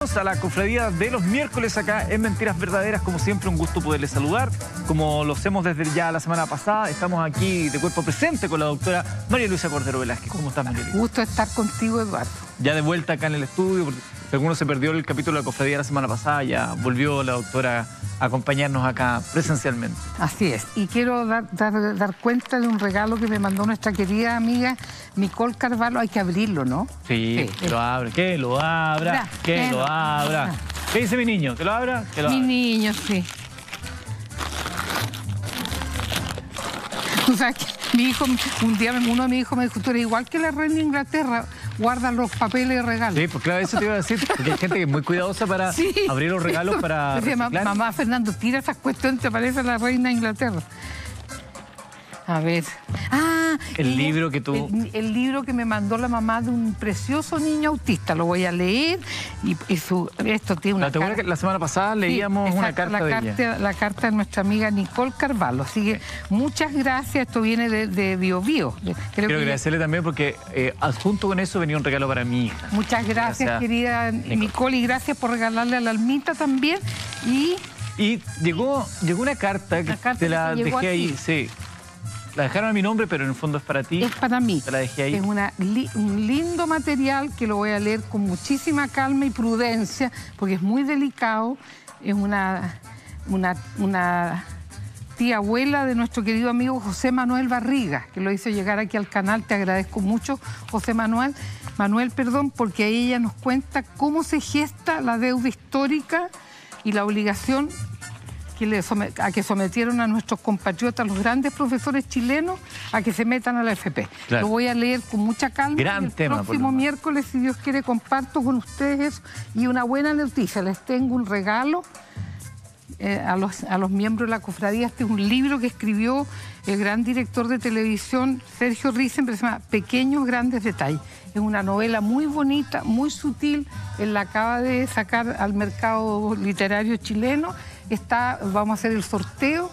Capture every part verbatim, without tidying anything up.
A la cofradía de los miércoles acá en Mentiras Verdaderas, como siempre un gusto poderles saludar, como lo hacemos desde ya la semana pasada. Estamos aquí de cuerpo presente con la doctora María Luisa Cordero Velázquez. ¿Cómo estás, María Luisa? Gusto estar contigo, Eduardo. Ya de vuelta acá en el estudio, porque si alguno se perdió el capítulo de la cofradía la semana pasada, ya volvió la doctora a acompañarnos acá presencialmente. Así es, y quiero dar, dar, dar cuenta de un regalo que me mandó nuestra querida amiga Nicole Carvalho. Hay que abrirlo, ¿no? Sí, sí, que lo abra, que lo abra, ya, que, que lo, lo abra. abra. ¿Qué dice mi niño? ¿Que lo abra? Que lo mi abra. niño, sí. O sea, que mi hijo, un día uno de mis hijos me dijo, tú eres igual que la reina de Inglaterra, guarda los papeles de regalo. Sí, pues claro, eso te iba a decir, porque hay gente que es muy cuidadosa para sí. abrir los regalos para decía, mamá, Fernando, tira esas cuestiones, te parece la reina de Inglaterra. A ver. Ah, el, el libro que tú... El, el libro que me mandó la mamá de un precioso niño autista. Lo voy a leer y, y su, esto tiene una ¿Te acuerdas que la semana pasada leíamos sí, exacto, una carta la de carta, ella? La carta de nuestra amiga Nicole Carvalho. Así que muchas gracias. Esto viene de, de Bio Bio. Creo Quiero que agradecerle también porque eh, adjunto con eso venía un regalo para mi hija. Muchas gracias, gracias querida Nicole. Nicole. Y gracias por regalarle a la Almita también. Y, y llegó, llegó una carta que carta te la que dejé ahí. Sí. La dejaron a mi nombre, pero en el fondo es para ti. Es para mí. Te la dejé ahí. Es una, li, un lindo material que lo voy a leer con muchísima calma y prudencia, porque es muy delicado. Es una, una, una tía abuela de nuestro querido amigo José Manuel Barriga, que lo hizo llegar aquí al canal. Te agradezco mucho, José Manuel. Manuel, perdón, porque ella nos cuenta cómo se gesta la deuda histórica y la obligación que le a que sometieron a nuestros compatriotas, los grandes profesores chilenos, a que se metan a la F P. Claro. Lo voy a leer con mucha calma. Gran y el tema, próximo miércoles, si Dios quiere, comparto con ustedes eso. Y una buena noticia, les tengo un regalo eh, a, los, a los miembros de la cofradía. Este es un libro que escribió el gran director de televisión Sergio Risenberg, se llama Pequeños Grandes Detalles. Es una novela muy bonita, muy sutil. Él la acaba de sacar al mercado literario chileno. Está, vamos a hacer el sorteo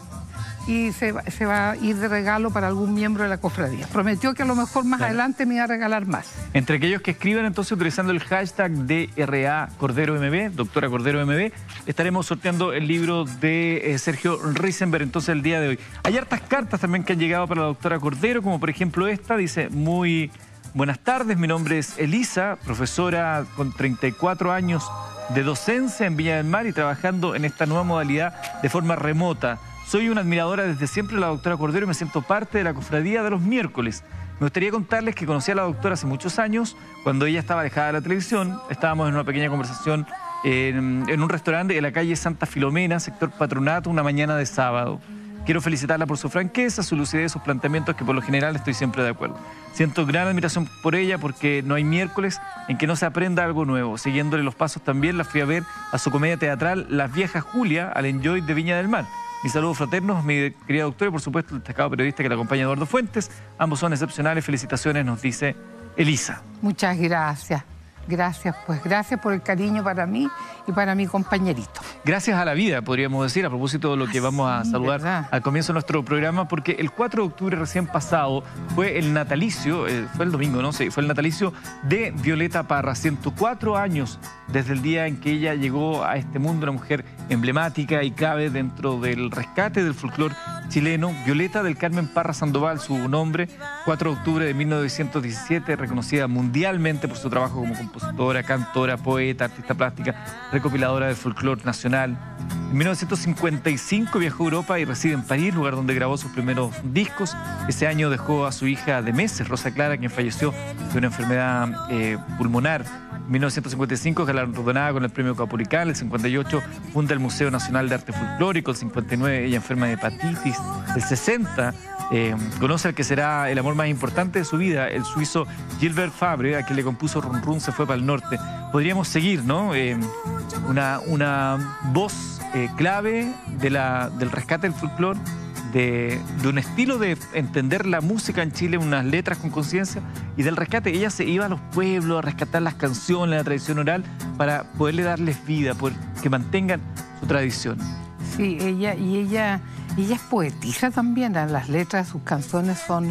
y se, se va a ir de regalo para algún miembro de la cofradía. Prometió que a lo mejor más claro. adelante me iba a regalar más. Entre aquellos que escriban entonces utilizando el hashtag D R A Cordero M B, doctora Cordero M B, estaremos sorteando el libro de eh, Sergio Risenberg entonces el día de hoy. Hay hartas cartas también que han llegado para la doctora Cordero, como por ejemplo esta, dice muy buenas tardes, mi nombre es Elisa, profesora con treinta y cuatro años de docencia en Viña del Mar y trabajando en esta nueva modalidad de forma remota. Soy una admiradora desde siempre de la doctora Cordero y me siento parte de la cofradía de los miércoles. Me gustaría contarles que conocí a la doctora hace muchos años, cuando ella estaba alejada de la televisión. Estábamos en una pequeña conversación en, en un restaurante en la calle Santa Filomena, sector Patronato, una mañana de sábado. Quiero felicitarla por su franqueza, su lucidez, sus planteamientos, que por lo general estoy siempre de acuerdo. Siento gran admiración por ella porque no hay miércoles en que no se aprenda algo nuevo. Siguiéndole los pasos también la fui a ver a su comedia teatral Las Viejas Julia, al Enjoy de Viña del Mar. Mis saludos fraternos, mi querida doctora y por supuesto el destacado periodista que la acompaña, Eduardo Fuentes. Ambos son excepcionales, felicitaciones, nos dice Elisa. Muchas gracias. Gracias, pues gracias por el cariño para mí y para mi compañerito. Gracias a la vida, podríamos decir, a propósito de lo que ah, vamos a sí, saludar ¿verdad? Al comienzo de nuestro programa, porque el cuatro de octubre recién pasado fue el natalicio, eh, fue el domingo, ¿no? Sí, fue el natalicio de Violeta Parra, ciento cuatro años desde el día en que ella llegó a este mundo, una mujer emblemática y clave dentro del rescate del folclore chileno. Violeta del Carmen Parra Sandoval, su nombre, cuatro de octubre de mil novecientos diecisiete, reconocida mundialmente por su trabajo como compositora, cantora, poeta, artista plástica, recopiladora del folclore nacional. En mil novecientos cincuenta y cinco viajó a Europa y reside en París, lugar donde grabó sus primeros discos. Ese año dejó a su hija de meses, Rosa Clara, quien falleció de una enfermedad eh, pulmonar. En mil novecientos cincuenta y cinco, galardonada con el premio Capolicán. El cincuenta y ocho, funda el Museo Nacional de Arte Folclórico. El cincuenta y nueve, ella enferma de hepatitis. El sesenta, eh, conoce al que será el amor más importante de su vida, el suizo Gilbert Fabre, a quien le compuso Run Run se fue para el norte. Podríamos seguir, ¿no? Eh, una, una voz eh, clave de la, del rescate del folclore, de, de un estilo de entender la música en Chile, unas letras con conciencia, y del rescate. Ella se iba a los pueblos a rescatar las canciones, la tradición oral, para poderle darles vida, poder, que mantengan su tradición. Sí, ella, y ella, ella es poetisa también, las letras de sus canciones son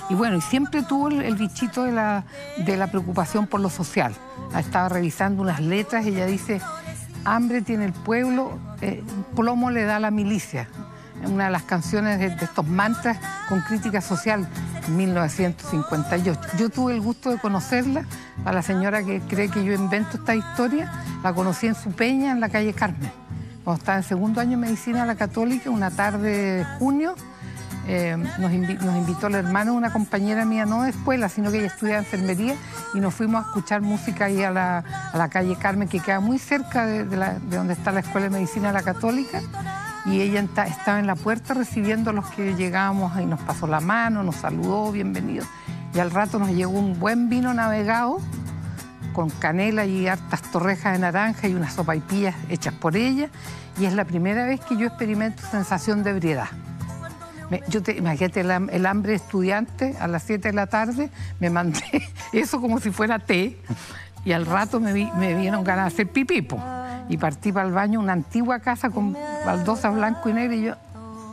y bueno, y siempre tuvo el, el bichito de la, de la preocupación por lo social. Estaba revisando unas letras y ella dice, hambre tiene el pueblo, eh, plomo le da la milicia. Una de las canciones de, de estos mantras con crítica social, en mil novecientos cincuenta y ocho. Yo tuve el gusto de conocerla, a la señora que cree que yo invento esta historia, la conocí en su peña, en la calle Carmen. Cuando estaba en segundo año de medicina a la Católica, una tarde de junio, eh, nos, invi nos invitó el hermano de una compañera mía, no de escuela, sino que ella estudiaba enfermería, y nos fuimos a escuchar música ahí a la, a la calle Carmen, que queda muy cerca de, de, la, de donde está la Escuela de Medicina de la Católica, y ella estaba en la puerta recibiendo a los que llegábamos y nos pasó la mano, nos saludó, bienvenido. Y al rato nos llegó un buen vino navegado, con canela y hartas torrejas de naranja y unas sopaipillas hechas por ella, y es la primera vez que yo experimento sensación de ebriedad. Me, yo te, imagínate el, el hambre estudiante a las siete de la tarde, me mandé eso como si fuera té, y al rato me, vi, me vieron ganas de hacer pipí, po, y partí para el baño, una antigua casa con baldosa blanco y negro, y yo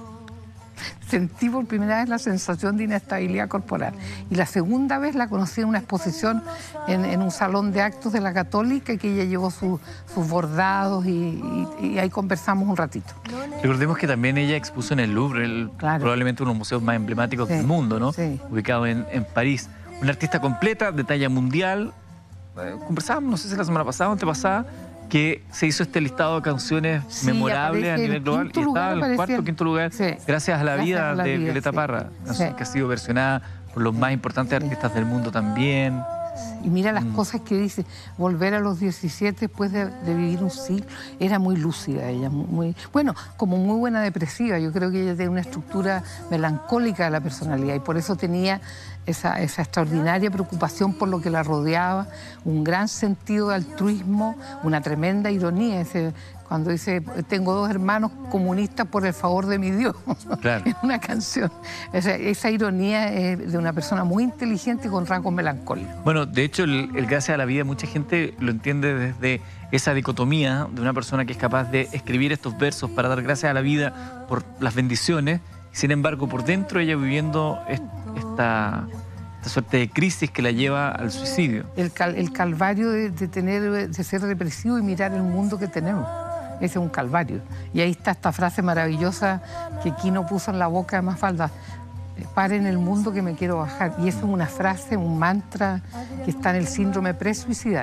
sentí por primera vez la sensación de inestabilidad corporal. Y la segunda vez la conocí en una exposición en, en un salón de actos de la Católica, y que ella llevó su, sus bordados y, y, y ahí conversamos un ratito. Recordemos que también ella expuso en el Louvre, el, claro. probablemente uno de los museos más emblemáticos sí, del mundo, ¿no? Sí. Ubicado en, en París. Una artista completa, de talla mundial. Eh, conversábamos, no sé si la semana pasada o antepasada, que se hizo este listado de canciones sí, memorables a nivel global, y estaba en el cuarto o quinto lugar, sí, gracias a la gracias vida a la de vida, Violeta sí, Parra, sí, que ha sido versionada por los más importantes artistas del mundo también. Y mira las mm. cosas que dice, volver a los diecisiete después de, de vivir un siglo. Era muy lúcida ella, muy, bueno, como muy buena depresiva. Yo creo que ella tiene una estructura melancólica de la personalidad, y por eso tenía esa, esa extraordinaria preocupación por lo que la rodeaba, un gran sentido de altruismo, una tremenda ironía. Ese, cuando dice, tengo dos hermanos comunistas por el favor de mi Dios, claro. Es una canción. Esa, esa ironía es de una persona muy inteligente y con rasgos melancólicos. Bueno, de hecho, el, el gracias a la vida, mucha gente lo entiende desde esa dicotomía de una persona que es capaz de escribir estos versos para dar gracias a la vida por las bendiciones. Sin embargo, por dentro ella viviendo esta, esta suerte de crisis que la lleva al suicidio. El, cal, el calvario de, de, tener, de ser depresivo y mirar el mundo que tenemos. Ese es un calvario. Y ahí está esta frase maravillosa que Quino puso en la boca de Mafalda: paren el mundo que me quiero bajar. Y eso es una frase, un mantra que está en el síndrome presuicidal.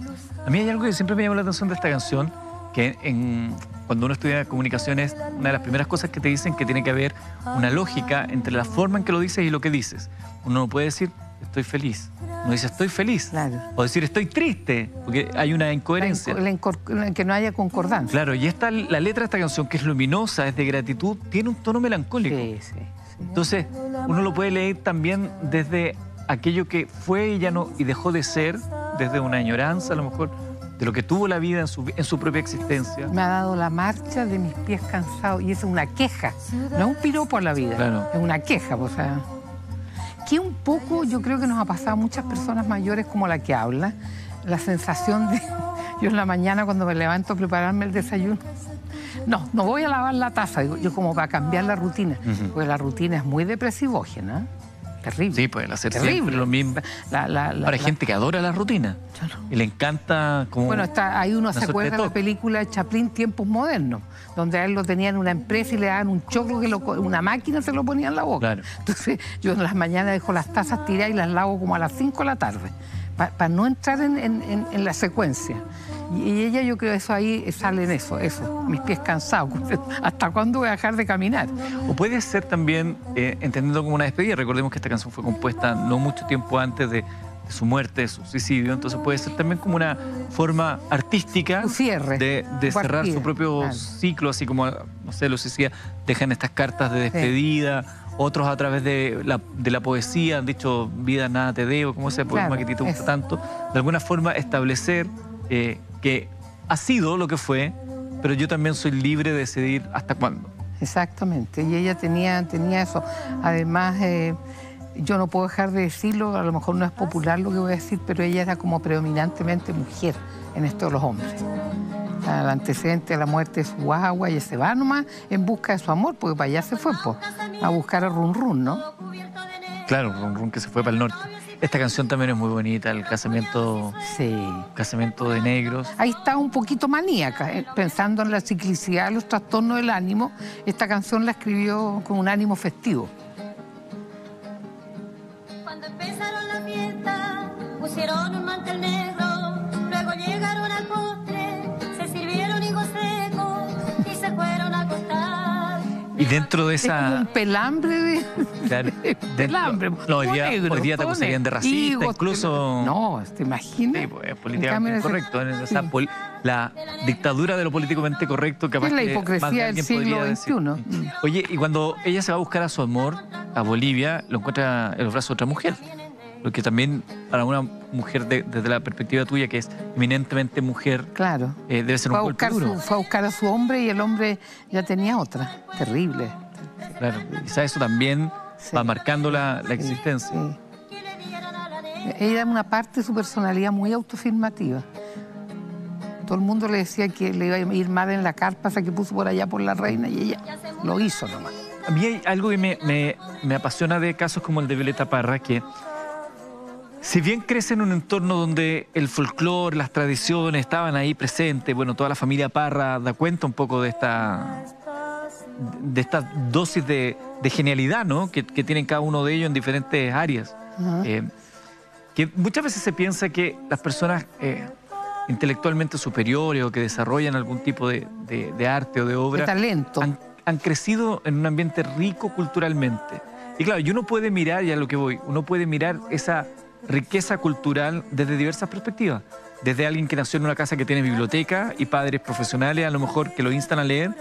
A mí hay algo que siempre me llamó la atención de esta canción, que en, cuando uno estudia comunicaciones, una de las primeras cosas que te dicen que tiene que haber una lógica entre la forma en que lo dices y lo que dices. Uno no puede decir estoy feliz, uno dice estoy feliz, claro. O decir estoy triste, porque hay una incoherencia. La inco la que no haya concordancia. Claro, y esta, la letra de esta canción, que es luminosa, es de gratitud, tiene un tono melancólico. Sí, sí, sí. Entonces, uno lo puede leer también desde aquello que fue y ya no, y dejó de ser, desde una añoranza a lo mejor, de lo que tuvo la vida en su, en su propia existencia. Me ha dado la marcha de mis pies cansados, y es una queja, no es un piropo a la vida, claro. Es una queja, o sea, que un poco yo creo que nos ha pasado a muchas personas mayores como la que habla, la sensación de, yo en la mañana cuando me levanto a prepararme el desayuno, no, no voy a lavar la taza, digo, yo como para cambiar la rutina, uh-huh. Porque la rutina es muy depresivógena. Terrible. Sí, pueden hacer terrible. Siempre lo mismo. La, la, la, Ahora hay la... gente que adora la rutina. Claro. Y le encanta como... Bueno, está, ahí uno se acuerda de la película de Chaplin, Tiempos Modernos, donde a él lo tenían en una empresa y le daban un choclo que lo, una máquina se lo ponía en la boca. Claro. Entonces yo en las mañanas dejo las tazas tiradas y las lavo como a las cinco de la tarde, para pa no entrar en, en, en, en la secuencia. Y ella, yo creo, eso ahí sale en eso, eso, mis pies cansados. ¿Hasta cuándo voy a dejar de caminar? O puede ser también, eh, entendiendo como una despedida. Recordemos que esta canción fue compuesta no mucho tiempo antes de, de su muerte, de su suicidio. Entonces puede ser también como una forma artística cierre, de, de cerrar su propio claro. ciclo, así como, no sé, los decía, dejan estas cartas de despedida. Sí. Otros a través de la, de la poesía han dicho, vida, nada te debo, como ese poema claro, que te gusta tanto. De alguna forma establecer... Eh, que ha sido lo que fue, pero yo también soy libre de decidir hasta cuándo. Exactamente, y ella tenía, tenía eso. Además, eh, yo no puedo dejar de decirlo, a lo mejor no es popular lo que voy a decir, pero ella era como predominantemente mujer en esto de los hombres. Al antecedente de la muerte de su guagua, ella se va nomás en busca de su amor, porque para allá se fue, pues, a buscar a Run Run, ¿no? Claro, Run Run, que se fue para el norte. Esta canción también es muy bonita, el casamiento, sí. casamiento de negros. Ahí está un poquito maníaca, eh, pensando en la ciclicidad, los trastornos del ánimo. Esta canción la escribió con un ánimo festivo. Cuando empezaron la fiesta, pusieron un mantel negro, luego llegaron al postre, se sirvieron higos secos y se fueron a acostar. Y dentro de esa... Es como un pelambre de... Claro, pelambre. No, hoy día, negro, hoy día te acusarían de racista, higos, incluso... No, ¿te imaginas? Sí, pues, es políticamente incorrecto. En esa pol... La dictadura de lo políticamente correcto, capaz es la que hipocresía más de del siglo veintiuno. Decir. Oye, y cuando ella se va a buscar a su amor a Bolivia, lo encuentra en los brazos de otra mujer. Lo que también para una mujer de, desde la perspectiva tuya, que es eminentemente mujer, claro. eh, debe ser fue un golpe duro. Su, fue a buscar a su hombre y el hombre ya tenía otra. Terrible. Claro, quizás eso también sí. va marcando la, la existencia. Sí, sí. Ella era una parte de su personalidad muy autoafirmativa. Todo el mundo le decía que le iba a ir mal en la carpa, hasta que puso por allá por la reina, y ella lo hizo nomás. A mí hay algo que me, me, me apasiona de casos como el de Violeta Parra, que si bien crece en un entorno donde el folclore, las tradiciones estaban ahí presentes, bueno, toda la familia Parra da cuenta un poco de esta, de esta dosis de, de genialidad, ¿no? que, que tienen cada uno de ellos en diferentes áreas. Uh-huh. eh, que muchas veces se piensa que las personas eh, intelectualmente superiores o que desarrollan algún tipo de, de, de arte o de obra... De talento. Han, han crecido en un ambiente rico culturalmente. Y claro, y uno puede mirar, y a lo que voy, uno puede mirar esa riqueza cultural desde diversas perspectivas. Desde alguien que nació en una casa que tiene biblioteca y padres profesionales a lo mejor que lo instan a leer,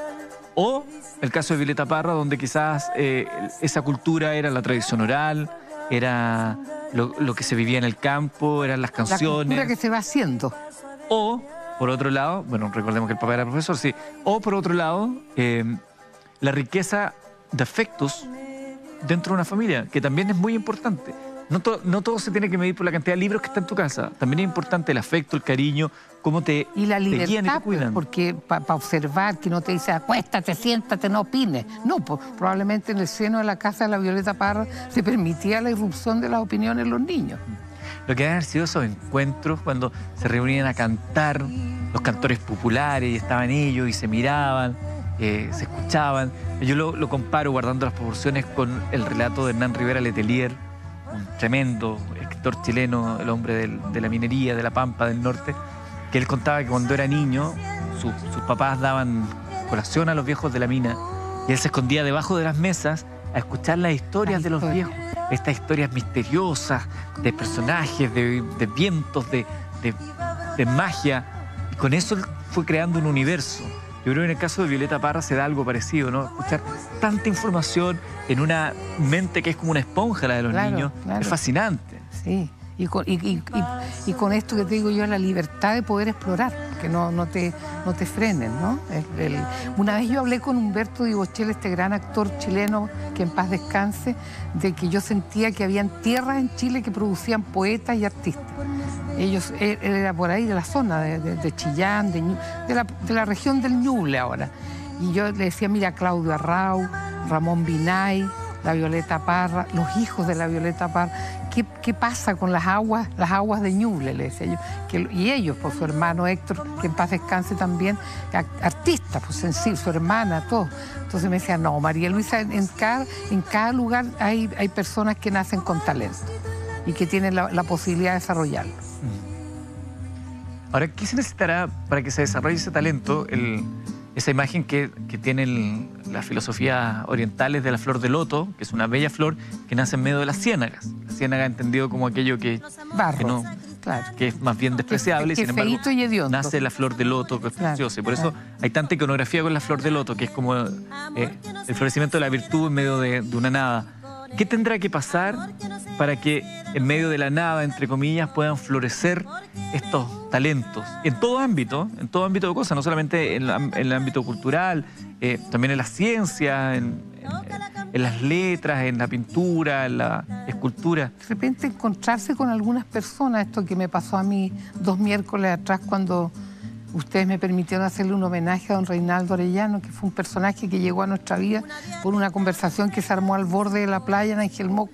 o el caso de Violeta Parra, donde quizás eh, esa cultura era la tradición oral, era lo, lo que se vivía en el campo, eran las canciones. La cultura que se va haciendo. O, por otro lado, bueno, recordemos que el papá era profesor, sí, o por otro lado, eh, la riqueza de afectos dentro de una familia, que también es muy importante. No, to, no todo se tiene que medir por la cantidad de libros que está en tu casa. También es importante el afecto, el cariño, cómo te, y la libertad, te guían y te cuidan. Porque para pa observar, que no te dice acuéstate, siéntate, no opines. No, pues, probablemente en el seno de la casa de la Violeta Parra se permitía la irrupción de las opiniones de los niños. Lo que han sido esos encuentros cuando se reunían a cantar los cantores populares y estaban ellos y se miraban, eh, se escuchaban. Yo lo, lo comparo, guardando las proporciones, con el relato de Hernán Rivera Letelier, un tremendo escritor chileno, el hombre del, de la minería, de la Pampa del Norte, que él contaba que cuando era niño su, sus papás daban colación a los viejos de la mina y él se escondía debajo de las mesas a escuchar las historias de los viejos, estas historias misteriosas de personajes, de, de vientos, de, de, de magia, y con eso fue creando un universo. Yo creo que en el caso de Violeta Parra se da algo parecido, ¿no? Escuchar tanta información en una mente que es como una esponja, la de los claro, niños, claro. es fascinante. Sí, y con, y, y, y, y con esto que te digo yo, la libertad de poder explorar, que no, no, te, no te frenen, ¿no? El, el, una vez yo hablé con Humberto Di Bocelli, este gran actor chileno, que en paz descanse, de que yo sentía que habían tierras en Chile que producían poetas y artistas. Ellos, él, él era por ahí de la zona de, de, de Chillán, de, de, la, de la región del Ñuble ahora. Y yo le decía, mira, Claudio Arrau, Ramón Binay, la Violeta Parra, los hijos de la Violeta Parra. ¿Qué, qué pasa con las aguas, las aguas de Ñuble? Le decía yo. Que, y ellos, por su hermano Héctor, que en paz descanse también, artista, pues en sí, su hermana, todo. Entonces me decía, no, María Luisa, en cada, en cada lugar hay, hay personas que nacen con talento y que tienen la, la posibilidad de desarrollarlo. Ahora, ¿qué se necesitará para que se desarrolle ese talento? El, esa imagen que, que tienen las filosofías orientales de la flor de loto, que es una bella flor que nace en medio de las ciénagas. La ciénaga entendido como aquello que, Barro, que, no, claro. que es más bien despreciable, que, que sin embargo, y hediondo. Nace la flor de loto, que es claro, preciosa. Y por claro. eso hay tanta iconografía con la flor de loto, que es como eh, el florecimiento de la virtud en medio de, de una nada. ¿Qué tendrá que pasar para que en medio de la nada, entre comillas, puedan florecer estos talentos? En todo ámbito, en todo ámbito de cosas, no solamente en, la, en el ámbito cultural, eh, también en la ciencia, en, en, en las letras, en la pintura, en la escultura. De repente encontrarse con algunas personas, esto que me pasó a mí dos miércoles atrás cuando ustedes me permitieron hacerle un homenaje a don Reinaldo Arellano, que fue un personaje que llegó a nuestra vida por una conversación que se armó al borde de la playa en Angelmoc,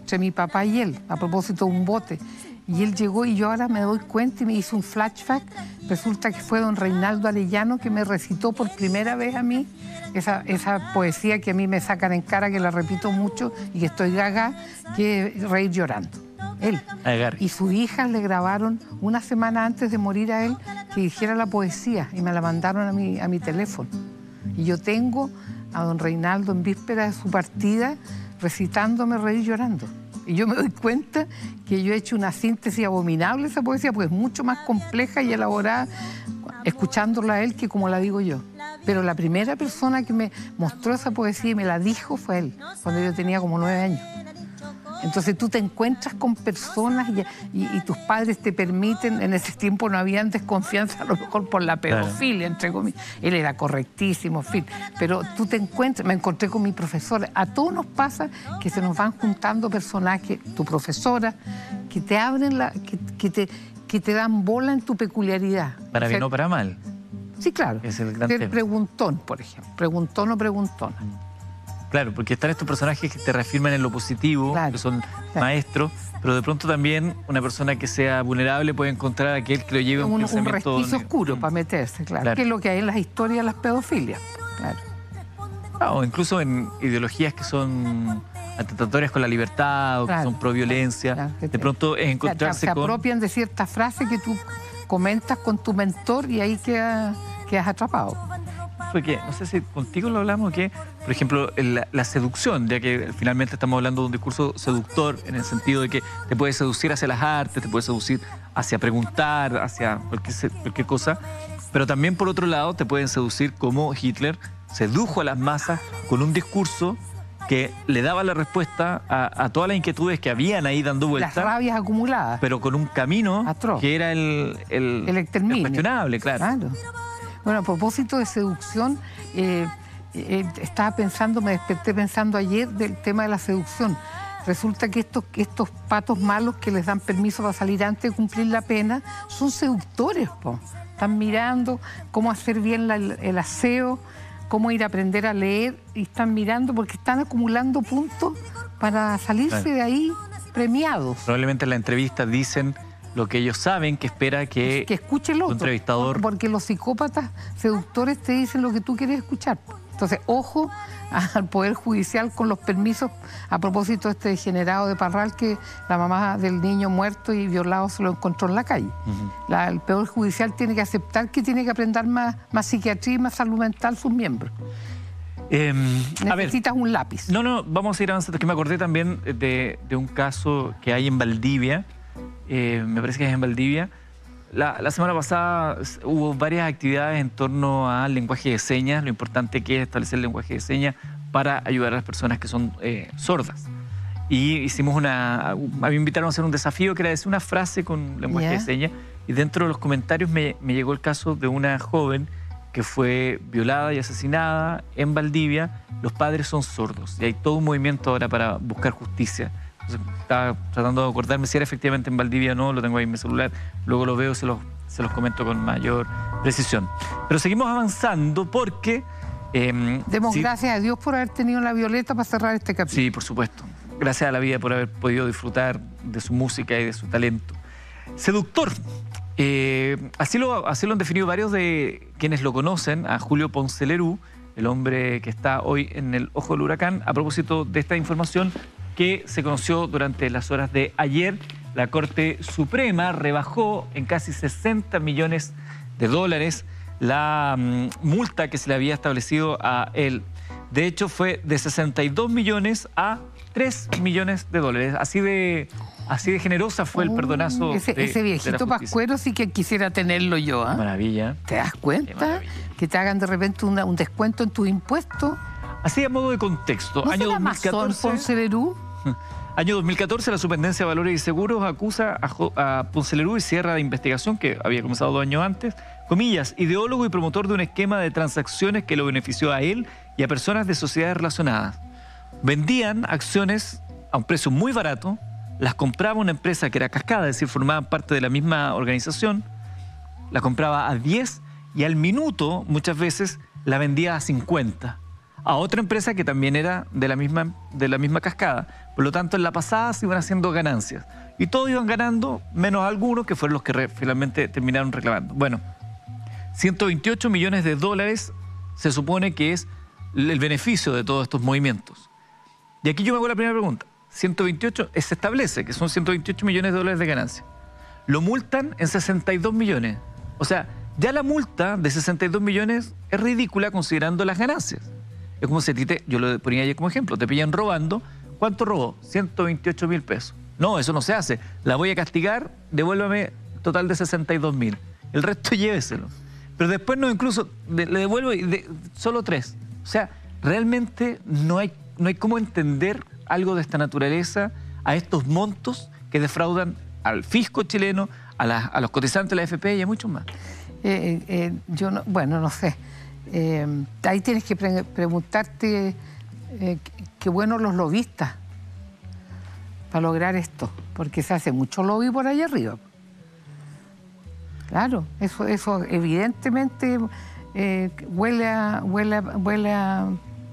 entre mi papá y él, a propósito de un bote. Y él llegó y yo ahora me doy cuenta y me hizo un flashback. Resulta que fue don Reinaldo Arellano que me recitó por primera vez a mí esa, esa poesía que a mí me sacan en cara, que la repito mucho y que estoy gaga, que es Reír llorando. Él. Agar. Y sus hijas le grabaron una semana antes de morir a él que dijera la poesía y me la mandaron a mi, a mi teléfono. Y yo tengo a don Reinaldo en víspera de su partida recitándome Reír llorando. Y yo me doy cuenta que yo he hecho una síntesis abominable de esa poesía, pues mucho más compleja y elaborada escuchándola a él que como la digo yo. Pero la primera persona que me mostró esa poesía y me la dijo fue él, cuando yo tenía como nueve años. Entonces tú te encuentras con personas y, y, y tus padres te permiten, en ese tiempo no había desconfianza a lo mejor por la pedofilia, claro, entre comillas. Él era correctísimo, en fin. Pero tú te encuentras, me encontré con mi profesora. A todos nos pasa que se nos van juntando personajes, tu profesora, que te abren la, que, que, te, que te dan bola en tu peculiaridad. Para bien o para mal. Sí, claro. Es el gran el tema. Preguntón, por ejemplo. Preguntón o preguntona. Claro, porque están estos personajes que te reafirman en lo positivo, claro, que son claro. maestros, pero de pronto también una persona que sea vulnerable puede encontrar a aquel que lo lleve a un, un pensamiento... Un resquicio oscuro para meterse, claro, claro. Que es lo que hay en las historias de las pedofilias, claro. Ah, o incluso en ideologías que son atentatorias con la libertad, o claro, que son pro violencia, claro, claro, de pronto es encontrarse claro, se con... Se apropian de ciertas frases que tú comentas con tu mentor y ahí queda, quedas atrapado. Porque, no sé si contigo lo hablamos, que, por ejemplo, la, la seducción, ya que finalmente estamos hablando de un discurso seductor, en el sentido de que te puede seducir hacia las artes, te puede seducir hacia preguntar, hacia cualquier, cualquier cosa, pero también, por otro lado, te pueden seducir como Hitler sedujo a las masas con un discurso que le daba la respuesta a, a todas las inquietudes que habían ahí dando vueltas. Las rabias acumuladas. Pero con un camino atroz, que era el, el, el, el cuestionable, claro. claro. Bueno, a propósito de seducción, eh, eh, estaba pensando, me desperté pensando ayer del tema de la seducción. Resulta que estos, estos patos malos que les dan permiso para salir antes de cumplir la pena son seductores, po. Están mirando cómo hacer bien la, el aseo, cómo ir a aprender a leer, y están mirando porque están acumulando puntos para salirse claro. de ahí premiados. Probablemente en la entrevista dicen lo que ellos saben, que espera que, que escuche el otro, entrevistador... Porque los psicópatas seductores te dicen lo que tú quieres escuchar. Entonces, ojo al Poder Judicial con los permisos, a propósito de este degenerado de Parral, que la mamá del niño muerto y violado se lo encontró en la calle. Uh-huh. la, el Poder Judicial tiene que aceptar que tiene que aprender más, más psiquiatría y más salud mental sus miembros. Eh, Necesitas a ver, un lápiz. No, no, vamos a ir avanzando, que me acordé también de, de un caso que hay en Valdivia. Eh, me parece que es en Valdivia. La, la semana pasada hubo varias actividades en torno al lenguaje de señas, lo importante que es establecer el lenguaje de señas para ayudar a las personas que son eh, sordas. Y hicimos una... A mí me invitaron a hacer un desafío que era decir una frase con lenguaje yeah. de señas, y dentro de los comentarios me, me llegó el caso de una joven que fue violada y asesinada en Valdivia. Los padres son sordos y hay todo un movimiento ahora para buscar justicia. Estaba tratando de acordarme si era efectivamente en Valdivia o no, lo tengo ahí en mi celular, luego lo veo y se los, se los comento con mayor precisión. Pero seguimos avanzando porque... Eh, Demos sí, gracias a Dios por haber tenido la Violeta para cerrar este capítulo. Sí, por supuesto. Gracias a la vida por haber podido disfrutar de su música y de su talento. Seductor. Eh, así, lo, así lo han definido varios de quienes lo conocen, a Julio Ponce Lerú, el hombre que está hoy en el ojo del huracán, a propósito de esta información que se conoció durante las horas de ayer. La Corte Suprema rebajó en casi sesenta millones de dólares la um, multa que se le había establecido a él. De hecho, fue de sesenta y dos millones a tres millones de dólares. Así de, así de generosa fue el perdonazo. Ese, de, ese viejito pascuero sí que quisiera tenerlo yo. ¿eh? Maravilla. ¿Te das cuenta? Que te hagan de repente una, un descuento en tus impuestos. Así a modo de contexto. ¿No año será dos mil catorce, masón Ponce Lerú? Año dos mil catorce, la Superintendencia de Valores y Seguros acusa a, a Ponce Lerú y cierra la investigación que había comenzado dos años antes. Comillas, ideólogo y promotor de un esquema de transacciones que lo benefició a él y a personas de sociedades relacionadas. Vendían acciones a un precio muy barato, las compraba una empresa que era cascada, es decir, formaban parte de la misma organización, la compraba a diez y al minuto muchas veces la vendía a cincuenta. a otra empresa que también era de la misma, de la misma cascada. Por lo tanto, en la pasada se iban haciendo ganancias. Y todos iban ganando, menos algunos que fueron los que re, finalmente terminaron reclamando. Bueno, ciento veintiocho millones de dólares se supone que es el beneficio de todos estos movimientos. Y aquí yo me hago la primera pregunta. ciento veintiocho, se establece que son ciento veintiocho millones de dólares de ganancia. Lo multan en sesenta y dos millones. O sea, ya la multa de sesenta y dos millones es ridícula considerando las ganancias. Es como si a ti te, yo lo ponía ayer como ejemplo, te pillan robando. ¿Cuánto robó? ciento veintiocho mil pesos. No, eso no se hace. La voy a castigar, devuélvame total de sesenta y dos mil. El resto lléveselo. Pero después no, incluso de, le devuelvo de, solo tres. O sea, realmente no hay, no hay cómo entender algo de esta naturaleza a estos montos que defraudan al fisco chileno, a, la, a los cotizantes de la A F P y a muchos más. Eh, eh, yo no, bueno, no sé. Eh, ahí tienes que pre preguntarte eh, qué buenos los lobistas para lograr esto, porque se hace mucho lobby por allá arriba. Claro, eso, eso evidentemente eh, huele, a, huele, a, huele a...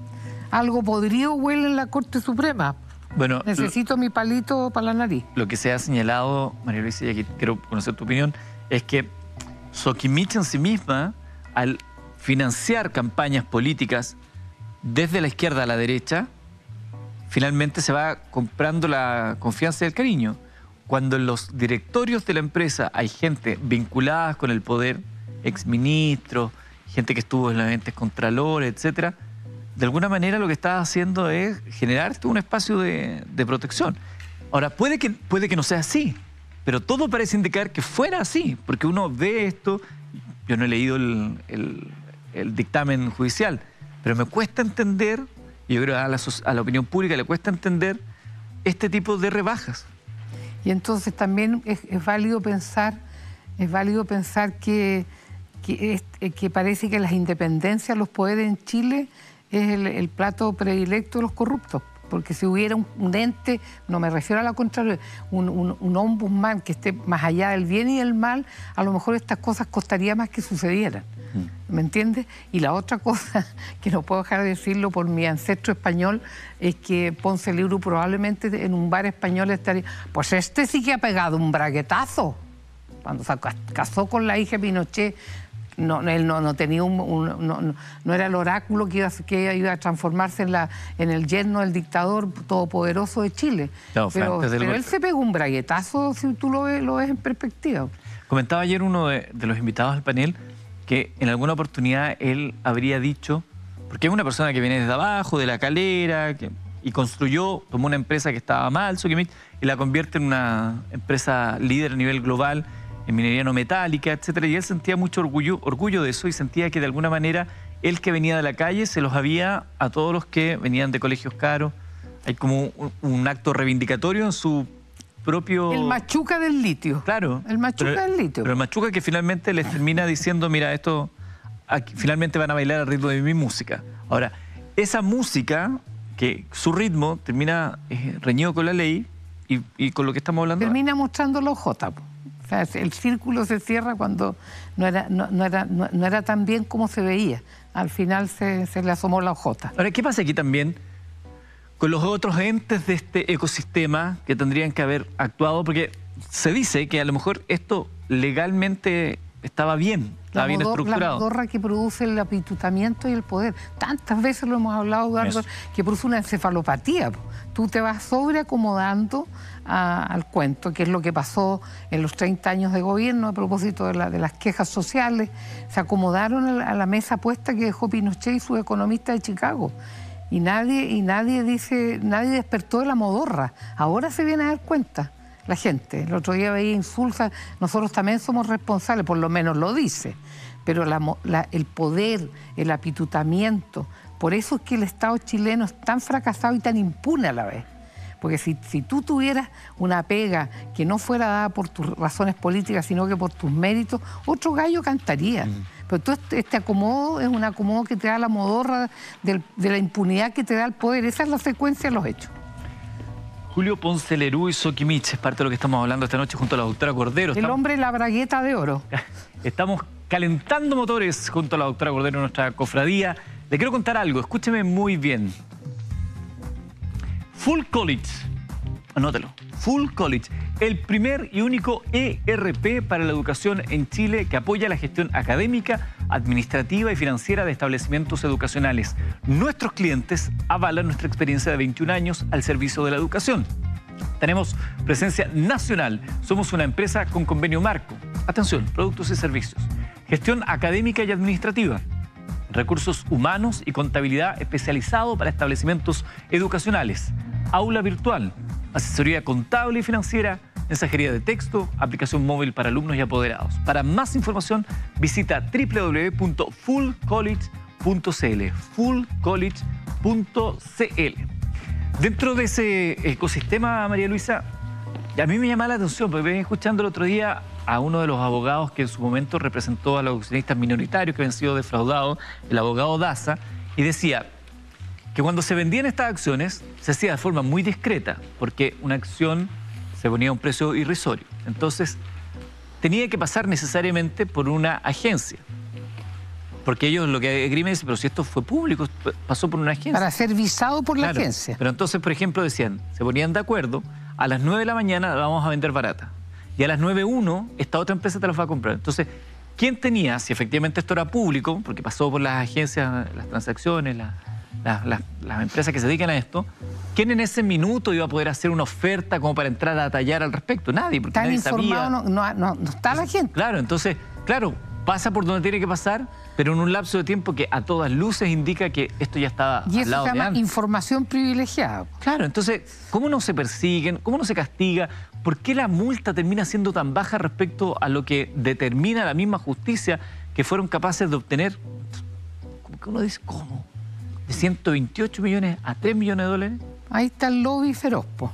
Algo podrido huele en la Corte Suprema. Bueno, necesito lo, mi palito para la nariz. Lo que se ha señalado, María Luisa, y aquí quiero conocer tu opinión, es que Soquimich en sí misma, al financiar campañas políticas desde la izquierda a la derecha, finalmente se va comprando la confianza y el cariño. Cuando en los directorios de la empresa hay gente vinculada con el poder, exministros, gente que estuvo en los entes contralores, etcétera, de alguna manera lo que está haciendo es generar un espacio de, de protección. Ahora, puede que, puede que no sea así, pero todo parece indicar que fuera así, porque uno ve esto, yo no he leído el, el, el dictamen judicial, pero me cuesta entender, y yo creo que a la, a la opinión pública le cuesta entender este tipo de rebajas. Y entonces también es, es válido pensar, es válido pensar que, que, es, que parece que las independencias, los poderes en Chile es el, el plato predilecto de los corruptos. Porque si hubiera un, un ente, no me refiero a la contraria, un, un, un ombudsman que esté más allá del bien y del mal, a lo mejor estas cosas costaría más que sucedieran. ¿Me entiendes? Y la otra cosa, que no puedo dejar de decirlo por mi ancestro español, es que Ponce Liuro probablemente en un bar español estaría... Pues este sí que ha pegado un braguetazo. Cuando se casó con la hija de Pinochet, no, él no, no tenía un... un no, no, no era el oráculo que iba, que iba a transformarse en, la, en el yerno del dictador todopoderoso de Chile. No, pero pero él se pegó un braguetazo si tú lo ves, lo ves en perspectiva. Comentaba ayer uno de, de los invitados del panel que en alguna oportunidad él habría dicho, porque es una persona que viene desde abajo, de la calera, que, y construyó, tomó una empresa que estaba mal, Soquimich, y la convierte en una empresa líder a nivel global, en minería no metálica, etcétera, y él sentía mucho orgullo, orgullo de eso y sentía que de alguna manera él que venía de la calle se los había a todos los que venían de colegios caros. Hay como un, un acto reivindicatorio en su propio... El machuca del litio. Claro. El machuca pero, del litio. Pero el machuca que finalmente les termina diciendo, mira, esto aquí, finalmente van a bailar al ritmo de mi música. Ahora, esa música, que su ritmo termina eh, reñido con la ley y, y con lo que estamos hablando... Termina mostrando los J. O sea, el círculo se cierra cuando no era, no, no era, no, no era tan bien como se veía. Al final se, se le asomó la J. Ahora, ¿qué pasa aquí también con los otros entes de este ecosistema que tendrían que haber actuado? Porque se dice que a lo mejor esto legalmente estaba bien, estaba bien estructurado. La modorra que produce el apitutamiento y el poder. Tantas veces lo hemos hablado, Eduardo, que produce una encefalopatía. Tú te vas sobreacomodando a, al cuento, que es lo que pasó en los treinta años de gobierno a propósito de, la, de las quejas sociales. Se acomodaron a la, a la mesa puesta que dejó Pinochet y sus economistas de Chicago. Y nadie, y nadie dice, nadie despertó de la modorra. Ahora se viene a dar cuenta la gente. El otro día veía insulsa, nosotros también somos responsables, por lo menos lo dice. Pero la, la, el poder, el apitutamiento, por eso es que el Estado chileno es tan fracasado y tan impune a la vez. Porque si, si tú tuvieras una pega que no fuera dada por tus razones políticas, sino que por tus méritos, otro gallo cantaría. Mm. Pero todo este, este acomodo es un acomodo que te da la modorra del, de la impunidad que te da el poder. Esa es la secuencia de los hechos. Julio Ponce Lerú y Soquimich es parte de lo que estamos hablando esta noche junto a la doctora Cordero. El estamos... hombre la bragueta de oro. Estamos calentando motores junto a la doctora Cordero, nuestra cofradía. Le quiero contar algo, escúcheme muy bien. Full College, anótalo, Full College, el primer y único E R P para la educación en Chile que apoya la gestión académica, administrativa y financiera de establecimientos educacionales. Nuestros clientes avalan nuestra experiencia de veintiún años al servicio de la educación. Tenemos presencia nacional, somos una empresa con convenio marco. Atención, productos y servicios. Gestión académica y administrativa. Recursos humanos y contabilidad especializado para establecimientos educacionales. Aula virtual, asesoría contable y financiera, mensajería de texto, aplicación móvil para alumnos y apoderados. Para más información, visita w w w punto full college punto c l. full college punto c l. Dentro de ese ecosistema, María Luisa, a mí me llama la atención, porque venía escuchando el otro día a uno de los abogados que en su momento representó a los accionistas minoritarios que habían sido defraudados, el abogado Daza, y decía que cuando se vendían estas acciones se hacía de forma muy discreta, porque una acción se ponía a un precio irrisorio. Entonces, tenía que pasar necesariamente por una agencia. Porque ellos lo que esgrimen es, pero si esto fue público, pasó por una agencia. Para ser visado por la claro, agencia. Pero entonces, por ejemplo, decían, se ponían de acuerdo, a las nueve de la mañana la vamos a vender barata. Y a las nueve uno, esta otra empresa te la va a comprar. Entonces, ¿quién tenía, si efectivamente esto era público, porque pasó por las agencias, las transacciones, las, las, las, las empresas que se dedican a esto, quién en ese minuto iba a poder hacer una oferta como para entrar a tallar al respecto? Nadie, porque Tan nadie informado sabía. No, no, no está la gente. Claro, entonces, claro, pasa por donde tiene que pasar, pero en un lapso de tiempo que a todas luces indica que esto ya estaba Y al eso lado se de llama antes. información privilegiada. Claro, entonces, ¿cómo no se persiguen? ¿Cómo no se castiga? ¿Por qué la multa termina siendo tan baja respecto a lo que determina la misma justicia que fueron capaces de obtener? Como que uno dice, ¿cómo? ¿De ciento veintiocho millones a tres millones de dólares? Ahí está el lobby feroz, po.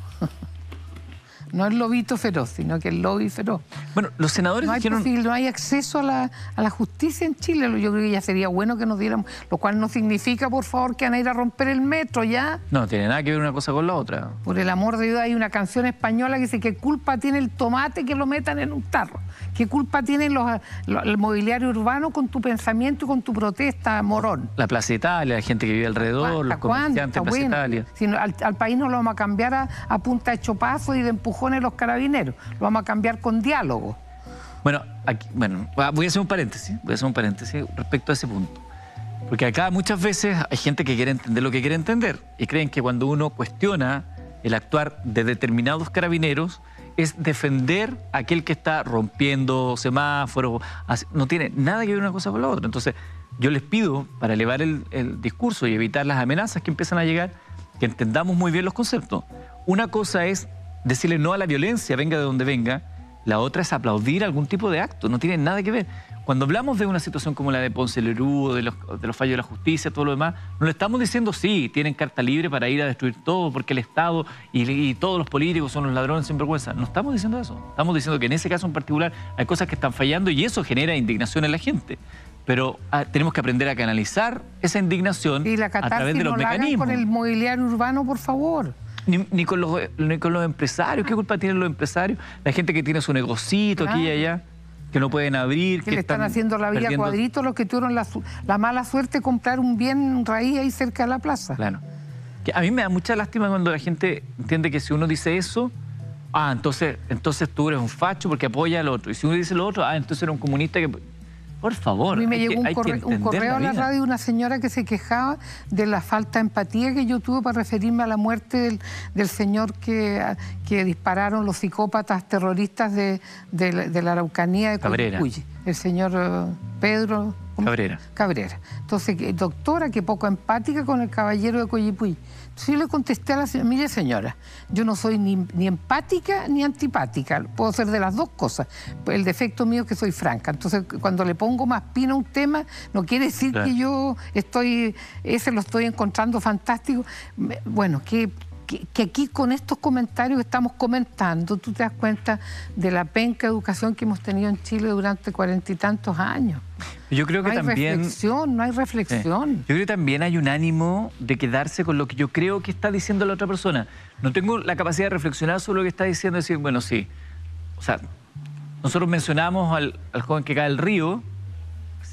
No el lobito feroz, sino que el lobby feroz. Bueno, los senadores No hay, dijeron... posible, no hay acceso a la, a la justicia en Chile. Yo creo que ya sería bueno que nos diéramos, lo cual no significa, por favor, que van a ir a romper el metro ya. No, tiene nada que ver una cosa con la otra. Por el amor de Dios, hay una canción española que dice: ¿qué culpa tiene el tomate que lo metan en un tarro? ¿Qué culpa tiene los, los, el mobiliario urbano con tu pensamiento y con tu protesta, morón? La Plaza Italia, la gente que vive alrededor, los comerciantes de Plaza bueno. Italia. Si no, al, al país no lo vamos a cambiar a, a punta de chopazos y de empujones los carabineros. Lo vamos a cambiar con diálogo. Bueno, aquí, bueno, voy a hacer un paréntesis, voy a hacer un paréntesis respecto a ese punto. Porque acá muchas veces hay gente que quiere entender lo que quiere entender y creen que cuando uno cuestiona el actuar de determinados carabineros es defender a aquel que está rompiendo semáforos. No tiene nada que ver una cosa con la otra. Entonces, yo les pido, para elevar el, el discurso y evitar las amenazas que empiezan a llegar, que entendamos muy bien los conceptos. Una cosa es decirle no a la violencia, venga de donde venga. La otra es aplaudir algún tipo de acto. No tiene nada que ver. Cuando hablamos de una situación como la de Ponce Lerú, de los, de los fallos de la justicia, todo lo demás, no le estamos diciendo sí, tienen carta libre para ir a destruir todo porque el Estado y, y todos los políticos son los ladrones sin vergüenza. No estamos diciendo eso. Estamos diciendo que en ese caso en particular hay cosas que están fallando y eso genera indignación en la gente. Pero ah, tenemos que aprender a canalizar esa indignación y la a través de catarsis los no la hagan mecanismos. con el mobiliario urbano, por favor. Ni, ni, con los, ni con los empresarios. ¿Qué culpa tienen los empresarios? La gente que tiene su negocito claro. aquí y allá, que no pueden abrir. Que, que le están, están haciendo la vida perdiendo... cuadrito los que tuvieron la, la mala suerte de comprar un bien raíz ahí cerca de la plaza. Claro. Que a mí me da mucha lástima cuando la gente entiende que si uno dice eso, ah, entonces, entonces tú eres un facho porque apoya al otro. Y si uno dice lo otro, ah, entonces eres un comunista que... Por favor. A mí me hay llegó que, un, corre un correo la a la radio de una señora que se quejaba de la falta de empatía que yo tuve para referirme a la muerte del, del señor que, que dispararon los psicópatas terroristas de, de, de la Araucanía de Coyhaique, el señor uh, Pedro Cabrera. Cabrera. Entonces, doctora, que poco empática con el caballero de Coyhaique. Entonces yo le contesté a la señora: mire señora, yo no soy ni, ni empática ni antipática, puedo ser de las dos cosas. El defecto mío es que soy franca. Entonces cuando le pongo más pino a un tema, no quiere decir claro. que yo estoy, ese lo estoy encontrando fantástico. Bueno, que... Que, que aquí con estos comentarios que estamos comentando, tú te das cuenta de la penca educación que hemos tenido en Chile durante cuarenta y tantos años. Yo creo que no hay también... reflexión, no hay reflexión. Sí. Yo creo que también hay un ánimo de quedarse con lo que yo creo que está diciendo la otra persona. No tengo la capacidad de reflexionar sobre lo que está diciendo y decir, bueno, sí. O sea, nosotros mencionamos al, al joven que cae al río,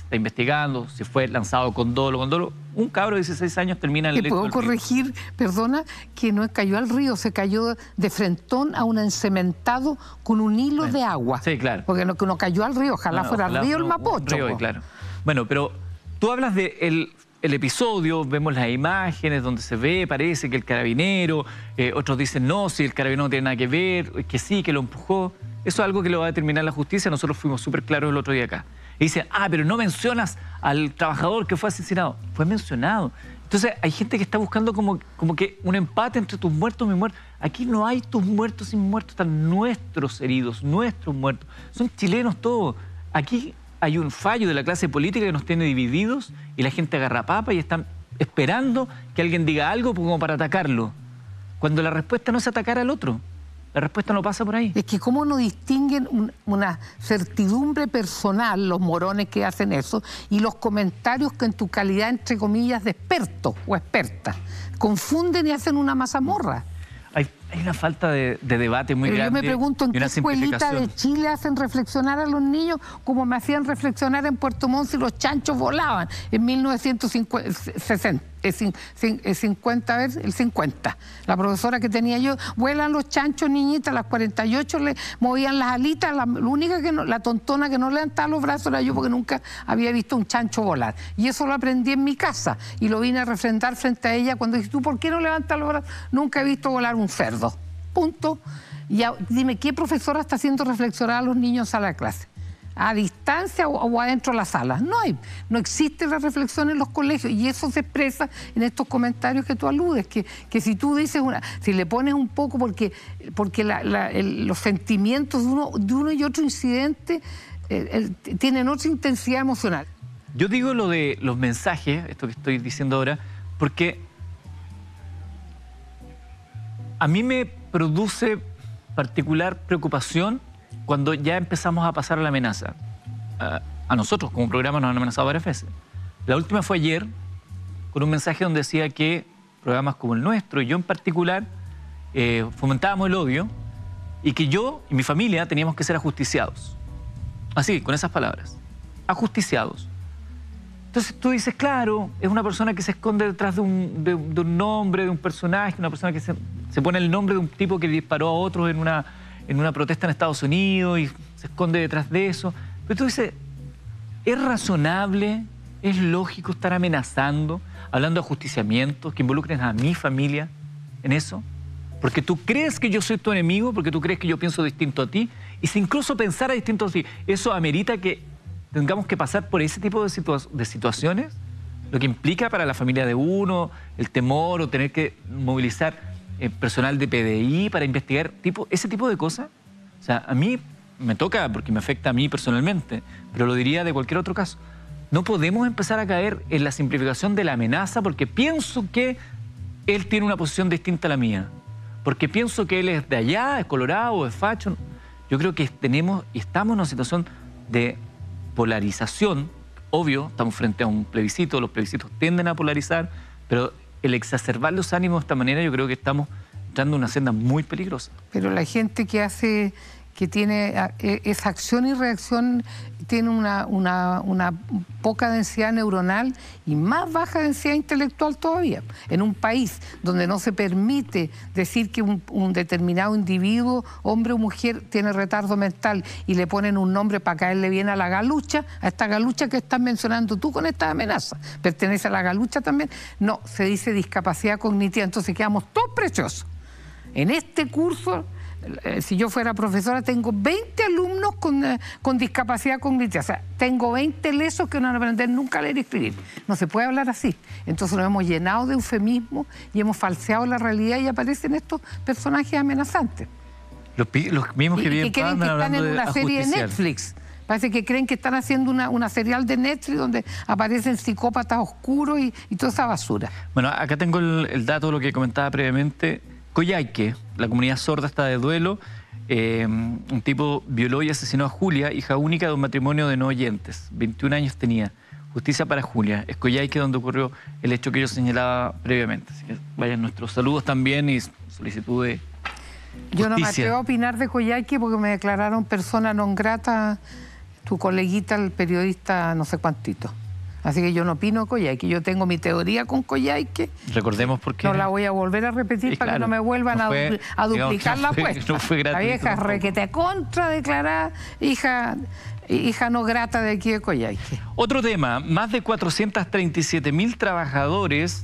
está investigando si fue lanzado con dolo o con dolo. Un cabro de dieciséis años termina en el lecho del río. ¿Puedo corregir, perdona, que no cayó al río, se cayó de frentón a un encementado con un hilo bueno, de agua? Sí, claro. Porque no, no cayó al río, ojalá no, fuera al río el Mapocho. Río, claro. Bueno, pero tú hablas de el, el episodio, vemos las imágenes donde se ve, parece que el carabinero, eh, otros dicen no, si el carabinero no tiene nada que ver, que sí, que lo empujó. Eso es algo que lo va a determinar la justicia. Nosotros fuimos súper claros el otro día acá. Y dicen, ah, pero no mencionas al trabajador que fue asesinado. Fue mencionado. Entonces hay gente que está buscando como, como que un empate entre tus muertos y mis muertos. Aquí no hay tus muertos y mis muertos, están nuestros heridos, nuestros muertos. Son chilenos todos. Aquí hay un fallo de la clase política que nos tiene divididos y la gente agarra papa y están esperando que alguien diga algo como para atacarlo. Cuando la respuesta no es atacar al otro. La respuesta no pasa por ahí. Es que cómo no distinguen un, una certidumbre personal los morones que hacen eso y los comentarios que en tu calidad, entre comillas, de experto o experta, confunden y hacen una mazamorra. Hay, hay una falta de, de debate muy Pero grande. Yo me pregunto en qué escuelita de Chile hacen reflexionar a los niños como me hacían reflexionar en Puerto Montt si los chanchos volaban en mil novecientos sesenta. cincuenta, a ver, el cincuenta. La profesora que tenía yo, vuelan los chanchos, niñitas, a las cuarenta y ocho le movían las alitas, la, la única que no, la tontona que no levantaba los brazos era yo porque nunca había visto un chancho volar. Y eso lo aprendí en mi casa y lo vine a refrendar frente a ella cuando dije, ¿tú por qué no levantas los brazos? Nunca he visto volar un cerdo. Punto. Y ya, dime, ¿qué profesora está haciendo reflexionar a los niños a la clase? ¿A distancia o, o adentro de la sala? No hay, no existe la reflexión en los colegios y eso se expresa en estos comentarios que tú aludes, que, que si tú dices una, si le pones un poco porque, porque la, la, el, los sentimientos de uno, de uno y otro incidente eh, el, tienen otra intensidad emocional. Yo digo lo de los mensajes, esto que estoy diciendo ahora, porque a mí me produce particular preocupación cuando ya empezamos a pasar a la amenaza. A, a nosotros como programa nos han amenazado varias veces. La última fue ayer, con un mensaje donde decía que programas como el nuestro, y yo en particular, eh, fomentábamos el odio y que yo y mi familia teníamos que ser ajusticiados. Así, con esas palabras. Ajusticiados. Entonces tú dices, claro, es una persona que se esconde detrás de un, de, de un nombre, de un personaje, una persona que se, se pone el nombre de un tipo que disparó a otros en una... en una protesta en Estados Unidos y se esconde detrás de eso. Pero tú dices, ¿es razonable, es lógico estar amenazando, hablando de ajusticiamientos que involucren a mi familia en eso? Porque tú crees que yo soy tu enemigo, porque tú crees que yo pienso distinto a ti, y si incluso pensara distinto a ti, ¿eso amerita que tengamos que pasar por ese tipo de, situa de situaciones? Lo que implica para la familia de uno, el temor o tener que movilizar Eh, personal de P D I para investigar tipo, ese tipo de cosas. O sea, a mí me toca porque me afecta a mí personalmente, pero lo diría de cualquier otro caso. No podemos empezar a caer en la simplificación de la amenaza porque pienso que él tiene una posición distinta a la mía, porque pienso que él es de allá, es colorado, es facho. Yo creo que tenemos y estamos en una situación de polarización. Obvio, estamos frente a un plebiscito, los plebiscitos tienden a polarizar, pero el exacerbar los ánimos de esta manera, yo creo que estamos entrando en una senda muy peligrosa. Pero la gente que hace, que tiene esa acción y reacción, tiene una, una, una poca densidad neuronal y más baja densidad intelectual todavía. En un país donde no se permite decir que un, un determinado individuo, hombre o mujer, tiene retardo mental y le ponen un nombre para caerle bien a la galucha, a esta galucha que estás mencionando tú con esta amenaza, pertenece a la galucha también. No, se dice discapacidad cognitiva, entonces quedamos todos preciosos. En este curso, eh, si yo fuera profesora, tengo veinte alumnos con, eh, con discapacidad cognitiva. O sea, tengo veinte lesos que no van a aprender nunca a leer y escribir. No se puede hablar así. Entonces nos hemos llenado de eufemismos y hemos falseado la realidad y aparecen estos personajes amenazantes. Los, los mismos que, y, y que creen que están en una serie de Netflix. Parece que creen que están haciendo una, una serial de Netflix donde aparecen psicópatas oscuros y, y toda esa basura. Bueno, acá tengo el, el dato de lo que comentaba previamente. Coyhaique, la comunidad sorda está de duelo. Eh, un tipo violó y asesinó a Julia, hija única de un matrimonio de no oyentes. veintiún años tenía. Justicia para Julia. Es Coyhaique donde ocurrió el hecho que yo señalaba previamente. Así que vayan nuestros saludos también y solicitud de justicia. Yo no me atrevo a opinar de Coyhaique porque me declararon persona non grata tu coleguita, el periodista no sé cuántito. Así que yo no opino de Coyhaique, yo tengo mi teoría con Coyhaique. Recordemos por qué. No la voy a volver a repetir, sí, para claro, que no me vuelvan no fue, a, a duplicar digamos, la apuesta. No fue la vieja requete contra declarada hija, hija no grata de aquí de Coyhaique. Otro tema, más de cuatrocientos treinta y siete mil trabajadores,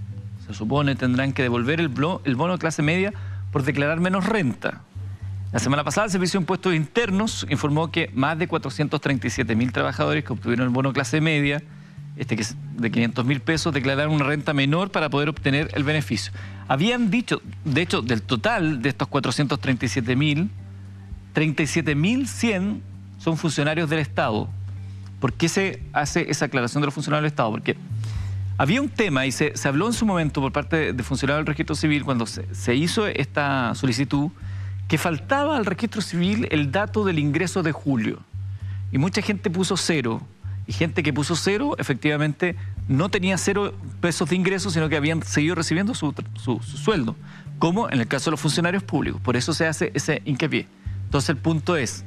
se supone, tendrán que devolver el bono, el bono de clase media por declarar menos renta. La semana pasada el Servicio de Impuestos Internos informó que más de cuatrocientos treinta y siete mil trabajadores que obtuvieron el bono clase media, este que es de quinientos mil pesos, declararon una renta menor para poder obtener el beneficio. Habían dicho, de hecho, del total de estos cuatrocientos treinta y siete mil, treinta y siete mil cien son funcionarios del Estado. ¿Por qué se hace esa aclaración de los funcionarios del Estado? Porque había un tema y se, se habló en su momento por parte de, de funcionarios del registro civil cuando se, se hizo esta solicitud, que faltaba al registro civil el dato del ingreso de julio. Y mucha gente puso cero. Y gente que puso cero, efectivamente, no tenía cero pesos de ingresos, sino que habían seguido recibiendo su, su, su sueldo, como en el caso de los funcionarios públicos. Por eso se hace ese hincapié. Entonces el punto es,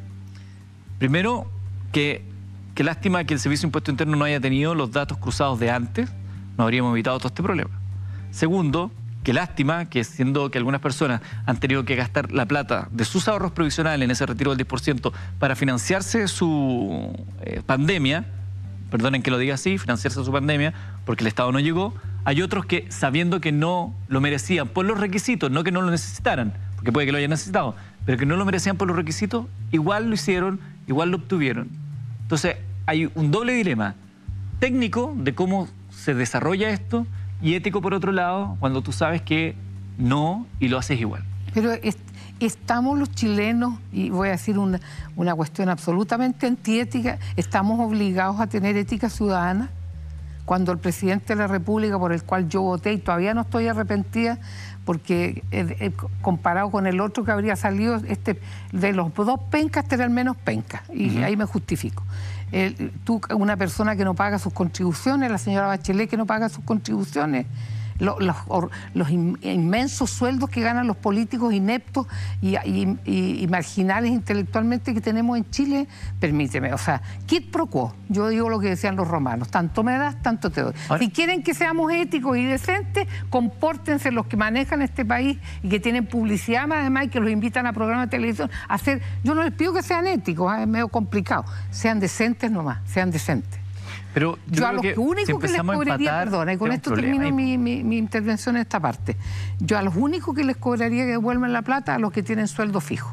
primero, que, que lástima que el Servicio de Impuesto Interno no haya tenido los datos cruzados de antes, no habríamos evitado todo este problema. Segundo, que lástima que siendo que algunas personas han tenido que gastar la plata de sus ahorros provisionales en ese retiro del diez por ciento para financiarse su eh, pandemia, perdonen que lo diga así, financiarse su pandemia, porque el Estado no llegó. Hay otros que, sabiendo que no lo merecían por los requisitos, no que no lo necesitaran, porque puede que lo hayan necesitado, pero que no lo merecían por los requisitos, igual lo hicieron, igual lo obtuvieron. Entonces, hay un doble dilema técnico de cómo se desarrolla esto y ético por otro lado, cuando tú sabes que no y lo haces igual. Pero es... Estamos los chilenos, y voy a decir una, una cuestión absolutamente antiética, estamos obligados a tener ética ciudadana. Cuando el presidente de la República, por el cual yo voté, y todavía no estoy arrepentida, porque eh, eh, comparado con el otro que habría salido, este, de los dos pencas, este era el menos penca, y uh-huh. ahí me justifico. Eh, tú, una persona que no paga sus contribuciones, la señora Bachelet que no paga sus contribuciones, Los, los, los inmensos sueldos que ganan los políticos ineptos y, y, y, y marginales intelectualmente que tenemos en Chile, permíteme, o sea, quid pro quo, yo digo lo que decían los romanos, tanto me das, tanto te doy. Ahora, si quieren que seamos éticos y decentes, compórtense los que manejan este país y que tienen publicidad, además, y que los invitan a programas de televisión a hacer, yo no les pido que sean éticos, es medio complicado, sean decentes nomás, sean decentes. Pero yo, yo a lo que único si que les cobraría, perdona, y con esto termino mi, mi, mi intervención en esta parte, yo a los únicos que les cobraría que devuelvan la plata a los que tienen sueldo fijo.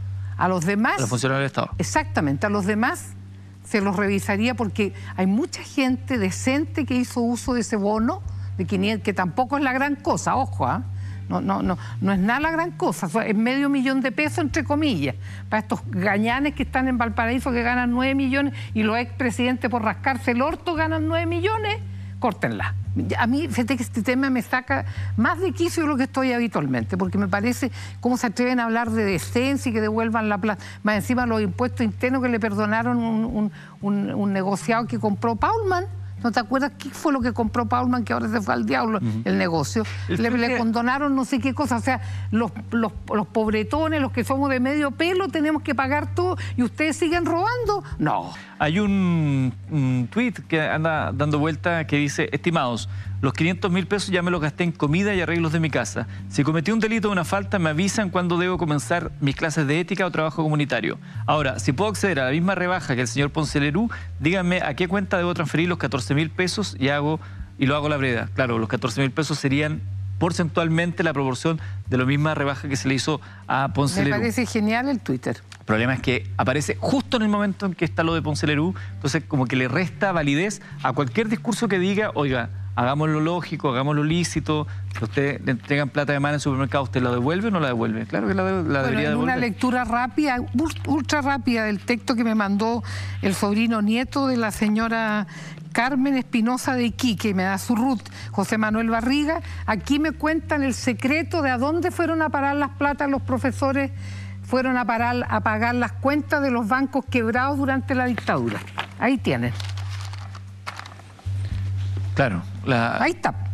A los demás... A los funcionarios del Estado. Exactamente, a los demás se los revisaría porque hay mucha gente decente que hizo uso de ese bono, de quinientos, que tampoco es la gran cosa, ojo, ¿ah? ¿eh? No, no, no, no es nada la gran cosa, es medio millón de pesos entre comillas, para estos gañanes que están en Valparaíso que ganan nueve millones y los expresidentes por rascarse el orto ganan nueve millones, córtenla. A mí, fíjate que este tema me saca más de quicio de lo que estoy habitualmente, porque me parece cómo se atreven a hablar de decencia y que devuelvan la plata, más encima los impuestos internos que le perdonaron un, un, un, un negociado que compró Paulman. ¿No te acuerdas qué fue lo que compró Paulman, que ahora se fue al diablo uh-huh. el negocio? Le, le condonaron no sé qué cosa. O sea, los, los, los pobretones, los que somos de medio pelo, tenemos que pagar todo y ustedes siguen robando. No. Hay un, un tuit que anda dando vuelta que dice, estimados, los quinientos mil pesos ya me los gasté en comida y arreglos de mi casa. Si cometí un delito o una falta, me avisan cuando debo comenzar mis clases de ética o trabajo comunitario. Ahora, si puedo acceder a la misma rebaja que el señor Ponce Lerú, díganme a qué cuenta debo transferir los catorce mil pesos y, hago, y lo hago a la brevedad. Claro, los catorce mil pesos serían porcentualmente la proporción de la misma rebaja que se le hizo a Ponce Lerú. Me parece genial el Twitter. El problema es que aparece justo en el momento en que está lo de Ponce Lerú, entonces como que le resta validez a cualquier discurso que diga, oiga, hagamos lo lógico, hagamos lo lícito, que usted le entregan plata de mano en el supermercado, ¿usted la devuelve o no la devuelve? Claro que la, de, la bueno, debería en devolver. Una lectura rápida, ultra rápida del texto que me mandó el sobrino nieto de la señora Carmen Espinosa de Iquique, me da su root, José Manuel Barriga. Aquí me cuentan el secreto de a dónde fueron a parar las platas los profesores, fueron a, parar, a pagar las cuentas de los bancos quebrados durante la dictadura. Ahí tienen. Claro. La... Ahí está.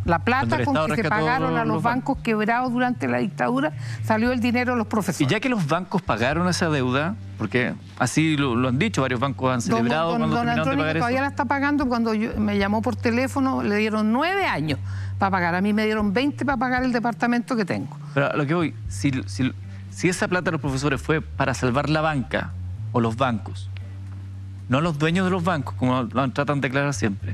La plata con que se pagaron a los bancos quebrados durante la dictadura, salió el dinero de los profesores. Y ya que los bancos pagaron esa deuda, porque así lo, lo han dicho, varios bancos han celebrado don, don, cuando don terminaron Antonio de pagar todavía eso. la está pagando. Cuando yo, me llamó por teléfono, le dieron nueve años para pagar. A mí me dieron veinte para pagar el departamento que tengo. Pero a lo que voy, si, si, si esa plata de los profesores fue para salvar la banca o los bancos, no los dueños de los bancos, como lo tratan de declarar siempre,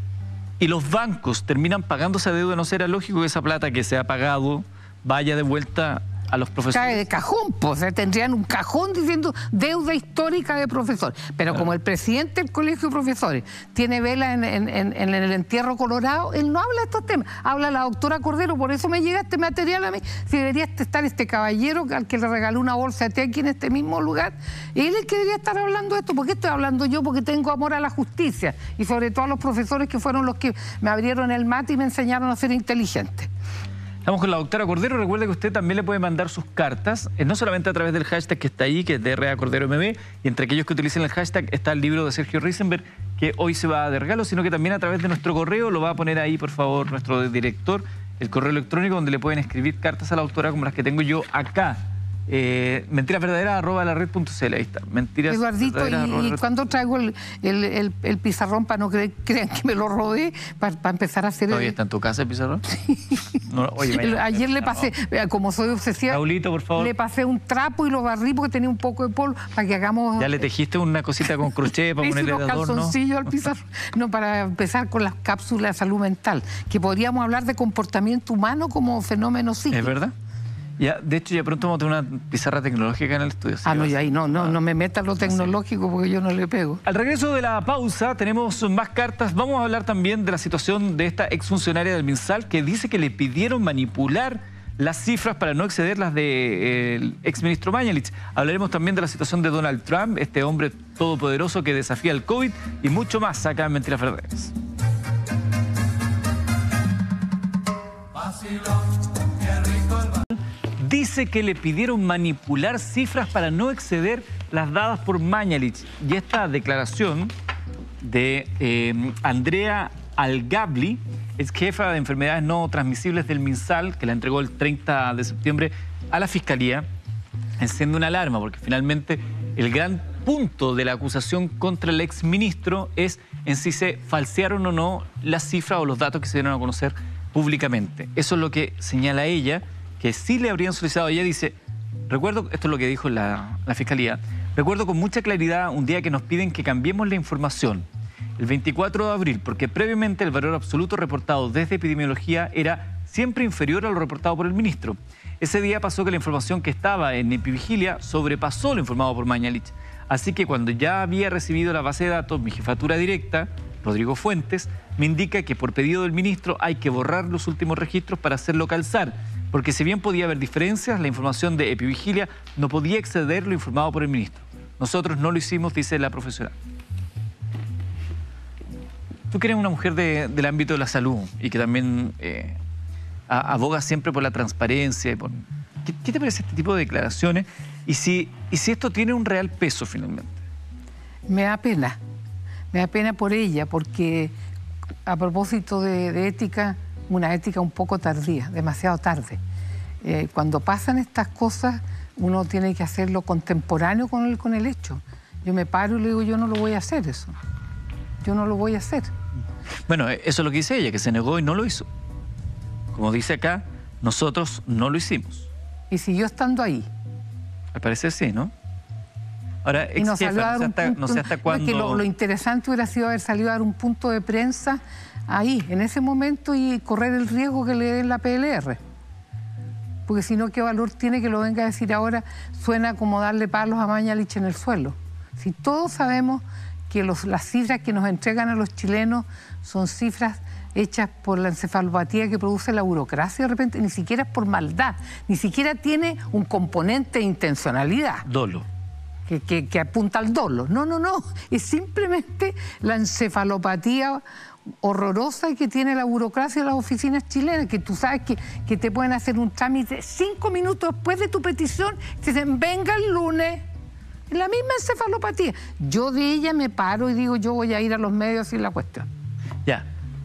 y los bancos terminan pagando esa deuda, ¿no será lógico que esa plata que se ha pagado vaya de vuelta a los profesores? Cae de cajón, pues, o sea, tendrían un cajón diciendo deuda histórica de profesores. Pero claro, como el presidente del Colegio de Profesores tiene vela en, en, en, en el entierro colorado, él no habla de estos temas. Habla la doctora Cordero, por eso me llega este material a mí. Si debería estar este caballero al que le regaló una bolsa de té aquí en este mismo lugar, él es el que debería estar hablando de esto. ¿Por qué estoy hablando yo? Porque tengo amor a la justicia y sobre todo a los profesores que fueron los que me abrieron el mate y me enseñaron a ser inteligente. Estamos con la doctora Cordero. Recuerde que usted también le puede mandar sus cartas, eh, no solamente a través del hashtag que está ahí, que es de R A Cordero M B, y entre aquellos que utilicen el hashtag está el libro de Sergio Risenberg, que hoy se va de regalo, sino que también a través de nuestro correo. Lo va a poner ahí, por favor, nuestro director, el correo electrónico donde le pueden escribir cartas a la doctora como las que tengo yo acá. Eh, mentiras verdaderas arroba la red punto c l, ahí está. Mentiras Eduardito, y, y cuando traigo el, el, el, el pizarrón para no cre crean que me lo robé, para, para empezar a hacer... ¿Todavía el... está en tu casa el pizarrón? No, oye, el, ayer le pasé, no. como soy obsesiva, Raulito, por favor, le pasé un trapo y lo barrí porque tenía un poco de polvo para que hagamos... ¿Ya le tejiste una cosita con crochet para ponerle de adorno? calzoncillos al pizarrón. No, para empezar con las cápsulas de salud mental, que podríamos hablar de comportamiento humano como fenómeno psíquico. ¿Es verdad? Ya, de hecho, ya pronto vamos a tener una pizarra tecnológica en el estudio. Ah, no, ya ahí no, no, no me metas lo tecnológico porque yo no le pego. Al regreso de la pausa tenemos más cartas. Vamos a hablar también de la situación de esta exfuncionaria del MinSal que dice que le pidieron manipular las cifras para no exceder las del exministro Mañalich. Hablaremos también de la situación de Donald Trump, este hombre todopoderoso que desafía el COVID y mucho más acá en Mentiras Verdaderas. Dice que le pidieron manipular cifras para no exceder las dadas por Mañalich. Y esta declaración de eh, Andrea Algabli, es jefa de enfermedades no transmisibles del MinSal, que la entregó el treinta de septiembre a la Fiscalía, enciende una alarma, porque finalmente el gran punto de la acusación contra el exministro es en si se falsearon o no las cifras o los datos que se dieron a conocer públicamente. Eso es lo que señala ella, que sí le habrían solicitado. Ella dice, recuerdo, esto es lo que dijo la, la Fiscalía, recuerdo con mucha claridad un día que nos piden que cambiemos la información, el veinticuatro de abril, porque previamente el valor absoluto reportado desde epidemiología era siempre inferior a lo reportado por el ministro. Ese día pasó que la información que estaba en Epivigilia sobrepasó lo informado por Mañalich. Así que cuando ya había recibido la base de datos, mi jefatura directa, Rodrigo Fuentes, me indica que por pedido del ministro hay que borrar los últimos registros para hacerlo calzar, porque si bien podía haber diferencias, la información de Epivigilia no podía exceder lo informado por el ministro. Nosotros no lo hicimos, dice la profesional. Tú que eres una mujer de, del ámbito de la salud y que también eh, aboga siempre por la transparencia. Por... ¿Qué, ¿Qué te parece este tipo de declaraciones? Y si, y si esto tiene un real peso finalmente. Me da pena. Me da pena por ella, porque a propósito de, de ética, una ética un poco tardía, demasiado tarde. Eh, cuando pasan estas cosas, uno tiene que hacerlo contemporáneo con el, con el hecho. Yo me paro y le digo, yo no lo voy a hacer eso. Yo no lo voy a hacer. Bueno, eso es lo que dice ella, que se negó y no lo hizo. Como dice acá, nosotros no lo hicimos. Y siguió estando ahí. Al parecer sí, ¿no? Ahora, ex y nos jefa, salió a dar no sé un hasta, punto, no sé hasta cuándo... Lo, lo interesante hubiera sido haber salido a dar un punto de prensa ahí, en ese momento, y correr el riesgo que le den la P L R. Porque si no, ¿qué valor tiene que lo venga a decir ahora? Suena como darle palos a Mañalich en el suelo. Si todos sabemos que los, las cifras que nos entregan a los chilenos son cifras hechas por la encefalopatía que produce la burocracia, de repente, ni siquiera es por maldad, ni siquiera tiene un componente de intencionalidad. Dolo. Que, que, que apunta al dolo. No, no, no. Es simplemente la encefalopatía horrorosa que tiene la burocracia de las oficinas chilenas, que tú sabes que, que te pueden hacer un trámite cinco minutos después de tu petición, te dicen, venga el lunes. La misma encefalopatía. Yo de ella me paro y digo, yo voy a ir a los medios y la cuestión. Ya.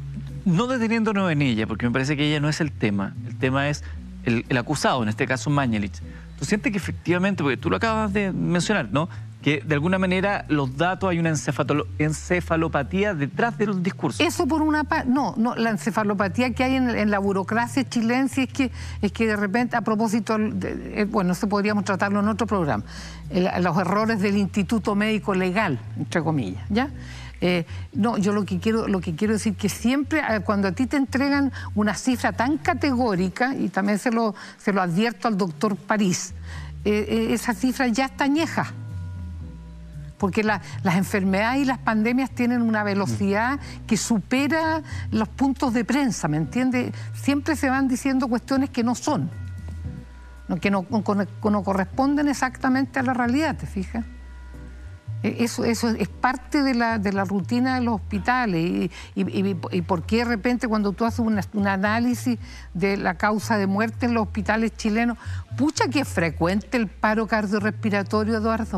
no deteniéndonos en ella, porque me parece que ella no es el tema. El tema es el, el acusado, en este caso Mañalich. ¿Tú sientes que efectivamente, porque tú lo acabas de mencionar, ¿no?, que de alguna manera los datos, hay una encefalopatía detrás de los discursos? Eso por una parte, no, no, la encefalopatía que hay en, en la burocracia chilense es que, es que de repente, a propósito, de, eh, bueno, eso podríamos tratarlo en otro programa, el, los errores del Instituto Médico Legal, entre comillas, ¿ya? Eh, no, yo lo que quiero, lo que quiero decir que siempre eh, cuando a ti te entregan una cifra tan categórica, y también se lo, se lo advierto al doctor París, eh, eh, esa cifra ya está añeja. Porque la, las enfermedades y las pandemias tienen una velocidad que supera los puntos de prensa, ¿me entiendes? Siempre se van diciendo cuestiones que no son, ¿no? que no, no, no corresponden exactamente a la realidad, ¿te fijas? Eso, eso es parte de la, de la rutina de los hospitales y, y, y, y por qué de repente cuando tú haces una, un análisis de la causa de muerte en los hospitales chilenos, pucha que es frecuente el paro cardiorrespiratorio, Eduardo.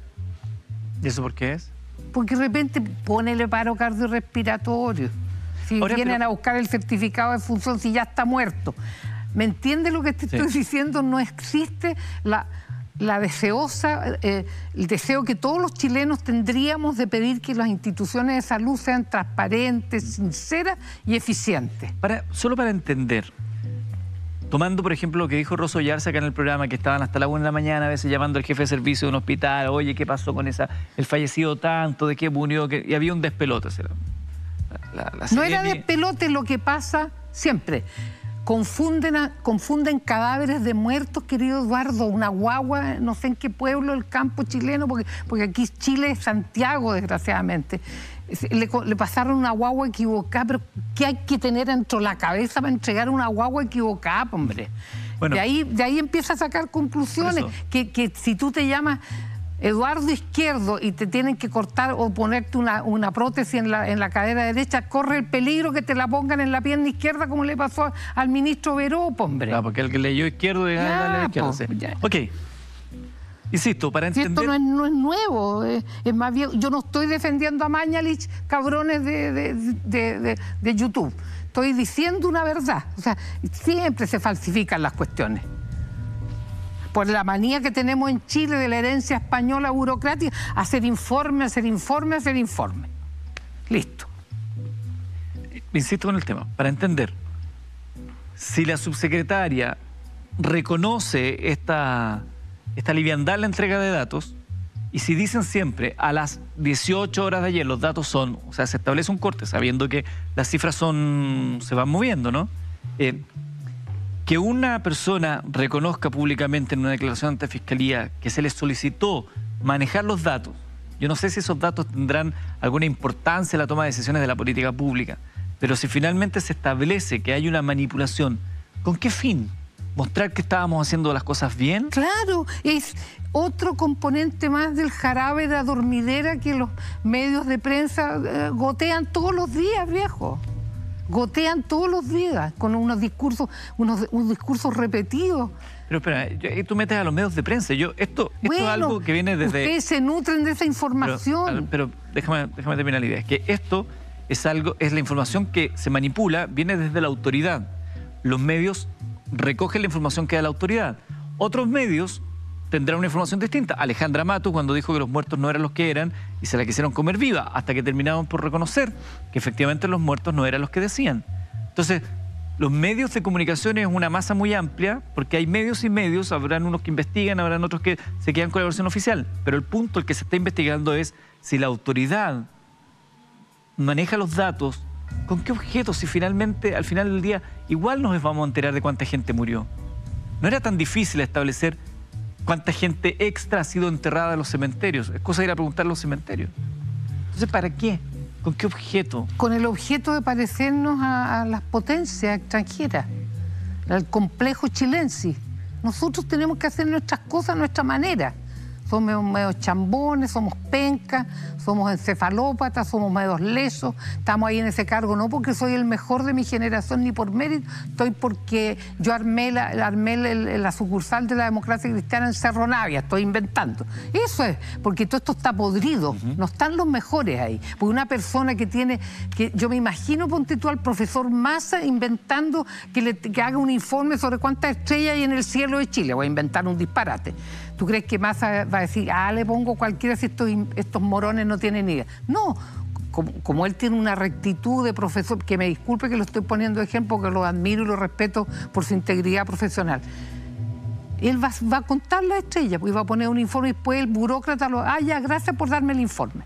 ¿Y eso por qué es? Porque de repente ponele paro cardiorrespiratorio. Si Ahora, vienen pero... a buscar el certificado de función, si ya está muerto. ¿Me entiendes lo que te sí. estoy diciendo? No existe la, la deseosa, eh, el deseo que todos los chilenos tendríamos de pedir que las instituciones de salud sean transparentes, sinceras y eficientes. Para, solo para entender, tomando, por ejemplo, lo que dijo Rosso Yarza acá en el programa, que estaban hasta la una de la mañana a veces llamando al jefe de servicio de un hospital, oye, ¿qué pasó con esa, el fallecido tanto, de qué murió? Que, y había un despelote. La, la, la no era despelote lo que pasa siempre. Confunden, a, confunden cadáveres de muertos, querido Eduardo, una guagua, no sé en qué pueblo del campo chileno, porque, porque aquí Chile es Santiago, desgraciadamente. Le, le pasaron una guagua equivocada, pero ¿qué hay que tener dentro de la cabeza para entregar una guagua equivocada, hombre? Bueno, de ahí, de ahí empieza a sacar conclusiones, que, que si tú te llamas Eduardo Izquierdo y te tienen que cortar o ponerte una, una prótesis en la, en la cadera derecha, corre el peligro que te la pongan en la pierna izquierda, como le pasó al ministro Veró, hombre. Ah, porque el que leyó izquierdo, ya, dale a la izquierda. Sí. Ok. Insisto, para entender... Si esto no es, no es nuevo, es, es más bien... Yo no estoy defendiendo a Mañalich, cabrones de, de, de, de, de YouTube. Estoy diciendo una verdad. O sea, siempre se falsifican las cuestiones. Por la manía que tenemos en Chile de la herencia española burocrática, hacer informe, hacer informe, hacer informe. Listo. Insisto con el tema, para entender. Si la subsecretaria reconoce esta... esta liviandad en la entrega de datos, y si dicen siempre a las dieciocho horas de ayer los datos son, o sea, se establece un corte sabiendo que las cifras son, se van moviendo, ¿no? Eh, que una persona reconozca públicamente en una declaración ante Fiscalía que se le solicitó manejar los datos, yo no sé si esos datos tendrán alguna importancia en la toma de decisiones de la política pública, pero si finalmente se establece que hay una manipulación, ¿con qué fin? ¿Mostrar que estábamos haciendo las cosas bien? Claro, es otro componente más del jarabe de adormidera que los medios de prensa eh, gotean todos los días, viejo. Gotean todos los días con unos discursos, unos, unos discursos repetidos. Pero espera, yo, tú metes a los medios de prensa. Yo, esto, esto bueno, es algo que viene desde... ustedes se nutren de esa información. Pero, pero déjame, déjame terminar la idea. Es que esto es algo, es la información que se manipula, viene desde la autoridad. Los medios recogen la información que da la autoridad. Otros medios tendrán una información distinta. Alejandra Matus, cuando dijo que los muertos no eran los que eran y se la quisieron comer viva, hasta que terminaron por reconocer que efectivamente los muertos no eran los que decían. Entonces, los medios de comunicación es una masa muy amplia, porque hay medios y medios, habrán unos que investigan, habrán otros que se quedan con la versión oficial. Pero el punto, el que se está investigando es si la autoridad maneja los datos, ¿con qué objeto? Si finalmente, al final del día, igual nos vamos a enterar de cuánta gente murió. No era tan difícil establecer cuánta gente extra ha sido enterrada en los cementerios. Es cosa de ir a preguntar a los cementerios. Entonces, ¿para qué? ¿Con qué objeto? Con el objeto de parecernos a, a las potencias extranjeras, al complejo chilensis. Nosotros tenemos que hacer nuestras cosas a nuestra manera. somos medio chambones, somos pencas, somos encefalópatas, somos medios lesos, estamos ahí en ese cargo no porque soy el mejor de mi generación ni por mérito, estoy porque yo armé la, armé la, la sucursal de la democracia cristiana en Cerro Navia, estoy inventando. Eso es, porque todo esto está podrido, uh-huh. no están los mejores ahí. Porque una persona que tiene, que yo me imagino, ponte tú al profesor Massa inventando que, le, que haga un informe sobre cuántas estrellas hay en el cielo de Chile, voy a inventar un disparate. ¿Tú crees que Massa va a decir, ah, le pongo cualquiera si estos, estos morones no tienen ni idea? No, como, como él tiene una rectitud de profesor, que me disculpe que lo estoy poniendo de ejemplo, que lo admiro y lo respeto por su integridad profesional. Él va, va a contar las estrellas, pues va a poner un informe y después el burócrata lo... Ah, ya, gracias por darme el informe.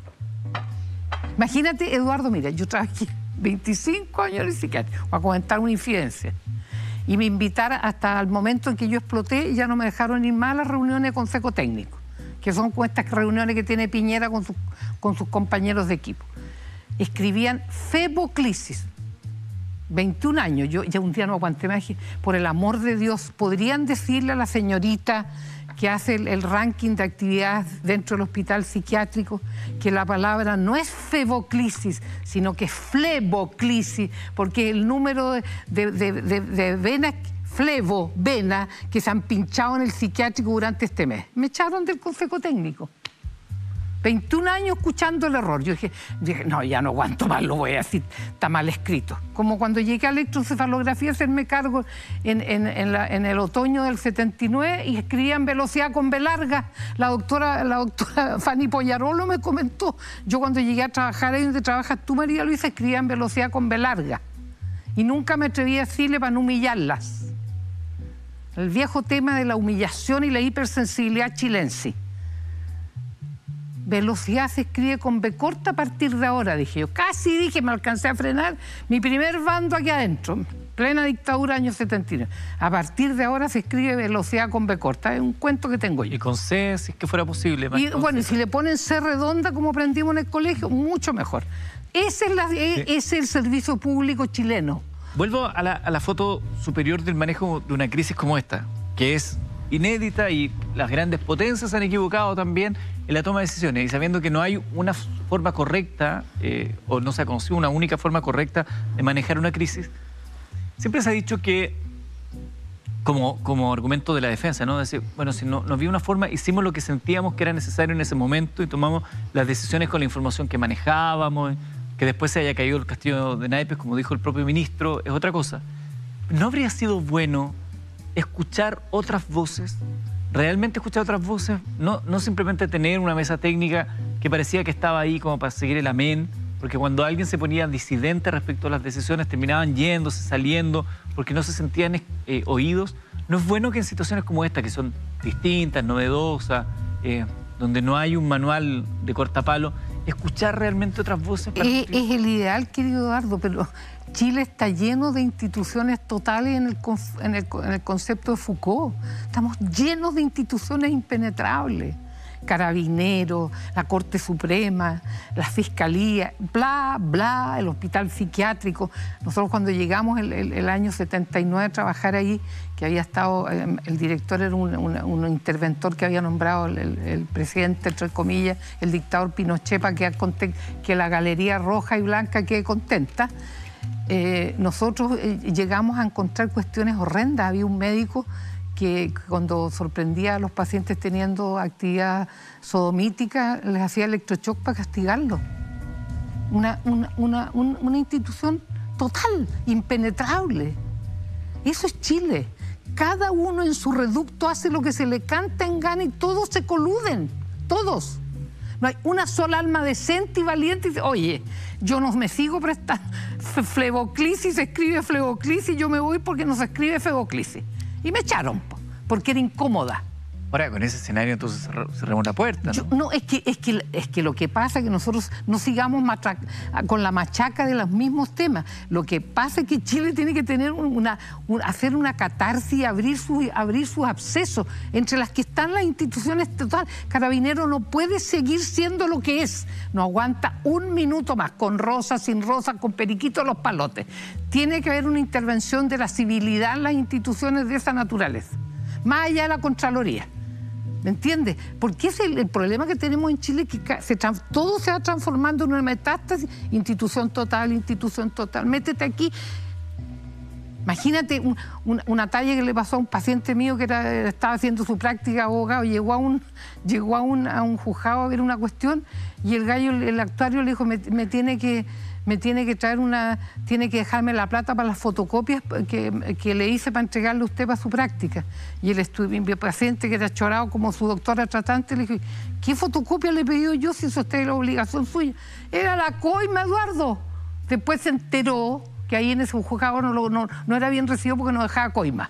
Imagínate, Eduardo, mira, yo trabajé veinticinco años en psiquiatra, voy a comentar una infidencia. Y me invitaron hasta el momento en que yo exploté y ya no me dejaron ir más a las reuniones de consejo técnico, que son como estas reuniones que tiene Piñera con, su, con sus compañeros de equipo. Escribían feboclisis, veintiún años, yo ya un día no aguanté más, dije, por el amor de Dios, ¿podrían decirle a la señorita que hace el, el ranking de actividades dentro del hospital psiquiátrico que la palabra no es feboclisis, sino que es fleboclisis, porque el número de, de, de, de, de venas, flevo, vena, que se han pinchado en el psiquiátrico durante este mes? Me echaron del consejo técnico. veintiún años escuchando el error. Yo dije, dije, no, ya no aguanto más, lo voy a decir, está mal escrito. Como cuando llegué a electroencefalografía a hacerme cargo en, en, en, la, en el otoño del setenta y nueve y escribían velocidad con B larga. La doctora, la doctora Fanny Poyarolo me comentó, yo cuando llegué a trabajar ahí donde trabajas tú, María Luisa, escribían velocidad con B larga. Y nunca me atreví a decirle para no humillarlas. El viejo tema de la humillación y la hipersensibilidad chilense. Velocidad se escribe con B corta a partir de ahora, dije yo. Casi dije, me alcancé a frenar mi primer bando aquí adentro, plena dictadura, año setenta y nueve. A partir de ahora se escribe velocidad con B corta, es un cuento que tengo yo. Y con C, si es que fuera posible. Y bueno, y si le ponen C redonda, como aprendimos en el colegio, mucho mejor. Ese es, la, sí. ese es el servicio público chileno. Vuelvo a la, a la foto superior del manejo de una crisis como esta, que es inédita y las grandes potencias se han equivocado también en la toma de decisiones, y sabiendo que no hay una forma correcta eh, o no se ha conocido una única forma correcta de manejar una crisis, siempre se ha dicho que como, como argumento de la defensa, ¿no? Decir, bueno, si no, no había una forma, hicimos lo que sentíamos que era necesario en ese momento y tomamos las decisiones con la información que manejábamos, que después se haya caído el castillo de naipes, como dijo el propio ministro, es otra cosa. ¿No habría sido bueno escuchar otras voces, realmente escuchar otras voces, no, no simplemente tener una mesa técnica que parecía que estaba ahí como para seguir el amén, porque cuando alguien se ponía disidente respecto a las decisiones terminaban yéndose, saliendo, porque no se sentían eh, oídos? ¿No es bueno que en situaciones como esta, que son distintas, novedosas, eh, donde no hay un manual de cortapalo, escuchar realmente otras voces? Es, es el ideal, querido Eduardo, pero Chile está lleno de instituciones totales en el, en el, en el concepto de Foucault. Estamos llenos de instituciones impenetrables. Carabineros, la Corte Suprema, la Fiscalía, bla, bla, el hospital psiquiátrico. Nosotros cuando llegamos el, el, el año setenta y nueve a trabajar ahí, que había estado, eh, el director era un, un, un interventor que había nombrado el, el, el presidente, entre comillas, el dictador Pinochet, para que, que la galería roja y blanca quede contenta. Eh, nosotros eh, llegamos a encontrar cuestiones horrendas. Había un médico que cuando sorprendía a los pacientes teniendo actividad sodomítica, les hacía electroshock para castigarlos. Una, una, una, una institución total, impenetrable. Eso es Chile. Cada uno en su reducto hace lo que se le canta en gana y todos se coluden, todos. No hay una sola alma decente y valiente y dice, oye, yo no me sigo prestando. Fleboclisis, se escribe fleboclisis, yo me voy porque no se escribe fleboclisis. Y me echaron, porque era incómoda. Ahora, con ese escenario entonces cerramos la puerta, ¿no? Yo, no, es que, es, que, es que lo que pasa es que nosotros no sigamos con la machaca de los mismos temas. Lo que pasa es que Chile tiene que tener una, un, hacer una catarsis y abrir, su, abrir sus abscesos, entre las que están las instituciones total. Carabinero no puede seguir siendo lo que es. No aguanta un minuto más, con rosa, sin rosa, con periquito los palotes. Tiene que haber una intervención de la civilidad en las instituciones de esa naturaleza, más allá de la Contraloría. ¿Me entiendes? Porque es el, el problema que tenemos en Chile, que se, todo se va transformando en una metástasis, institución total, institución total, métete aquí. Imagínate un, un, una talla que le pasó a un paciente mío que era, estaba haciendo su práctica de abogado, llegó, a un, llegó a, un, a un juzgado a ver una cuestión y el gallo, el, el actuario le dijo, me, me tiene que... me tiene que traer una, tiene que dejarme la plata para las fotocopias que, que le hice para entregarle a usted para su práctica. Y el, mi paciente, que era chorado como su doctora tratante, le dije, ¿qué fotocopia le he pedido yo si eso usted es la obligación suya? Era la coima, Eduardo. Después se enteró que ahí en ese juzgado no, no, no era bien recibido porque no dejaba coima.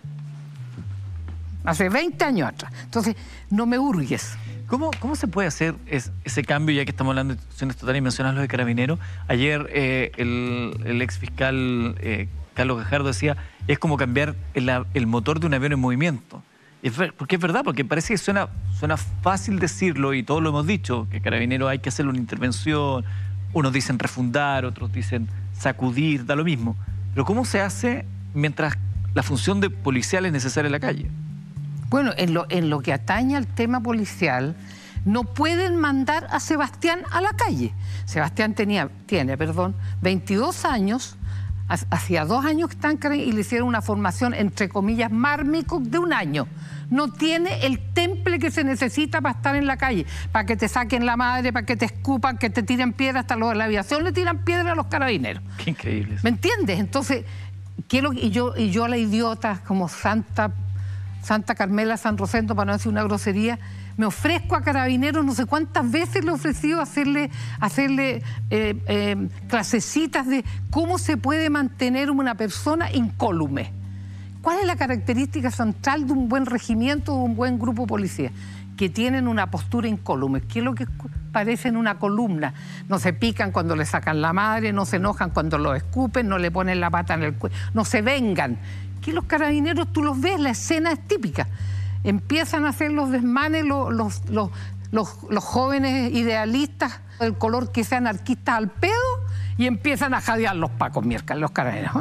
Hace veinte años atrás. Entonces, no me hurgues. ¿Cómo, ¿Cómo se puede hacer es, ese cambio, ya que estamos hablando de instituciones totales y mencionas lo de Carabineros? Ayer eh, el, el ex fiscal eh, Carlos Gajardo decía, es como cambiar el, el motor de un avión en movimiento. Es ver, porque es verdad, porque parece que suena, suena fácil decirlo, y todos lo hemos dicho, que Carabineros hay que hacerle una intervención, unos dicen refundar, otros dicen sacudir, da lo mismo. Pero ¿cómo se hace mientras la función de policial es necesaria en la calle? Bueno, en lo, en lo que atañe al tema policial, no pueden mandar a Sebastián a la calle. Sebastián tenía, tiene, perdón, veintidós años, hacía dos años que está en Carabineros y le hicieron una formación, entre comillas, mármico de un año. No tiene el temple que se necesita para estar en la calle, para que te saquen la madre, para que te escupan, que te tiren piedras, hasta los de la aviación le tiran piedras a los carabineros. Qué increíble. ¿Me entiendes? Entonces, quiero, y yo, y yo a la idiota, como Santa... Santa Carmela San Rosendo, para no decir una grosería, me ofrezco a Carabineros, no sé cuántas veces le he ofrecido hacerle, hacerle eh, eh, clasecitas de cómo se puede mantener una persona incólume. ¿Cuál es la característica central de un buen regimiento o un buen grupo policía? Que tienen una postura incólume, que es lo que parecen una columna. No se pican cuando le sacan la madre, no se enojan cuando lo escupen, no le ponen la pata en el cuello, no se vengan. Que los Carabineros, tú los ves, la escena es típica. Empiezan a hacer los desmanes los, los, los, los, los jóvenes idealistas, del color que sean anarquistas al pedo, y empiezan a jadear los pacos, miércoles, los Carabineros.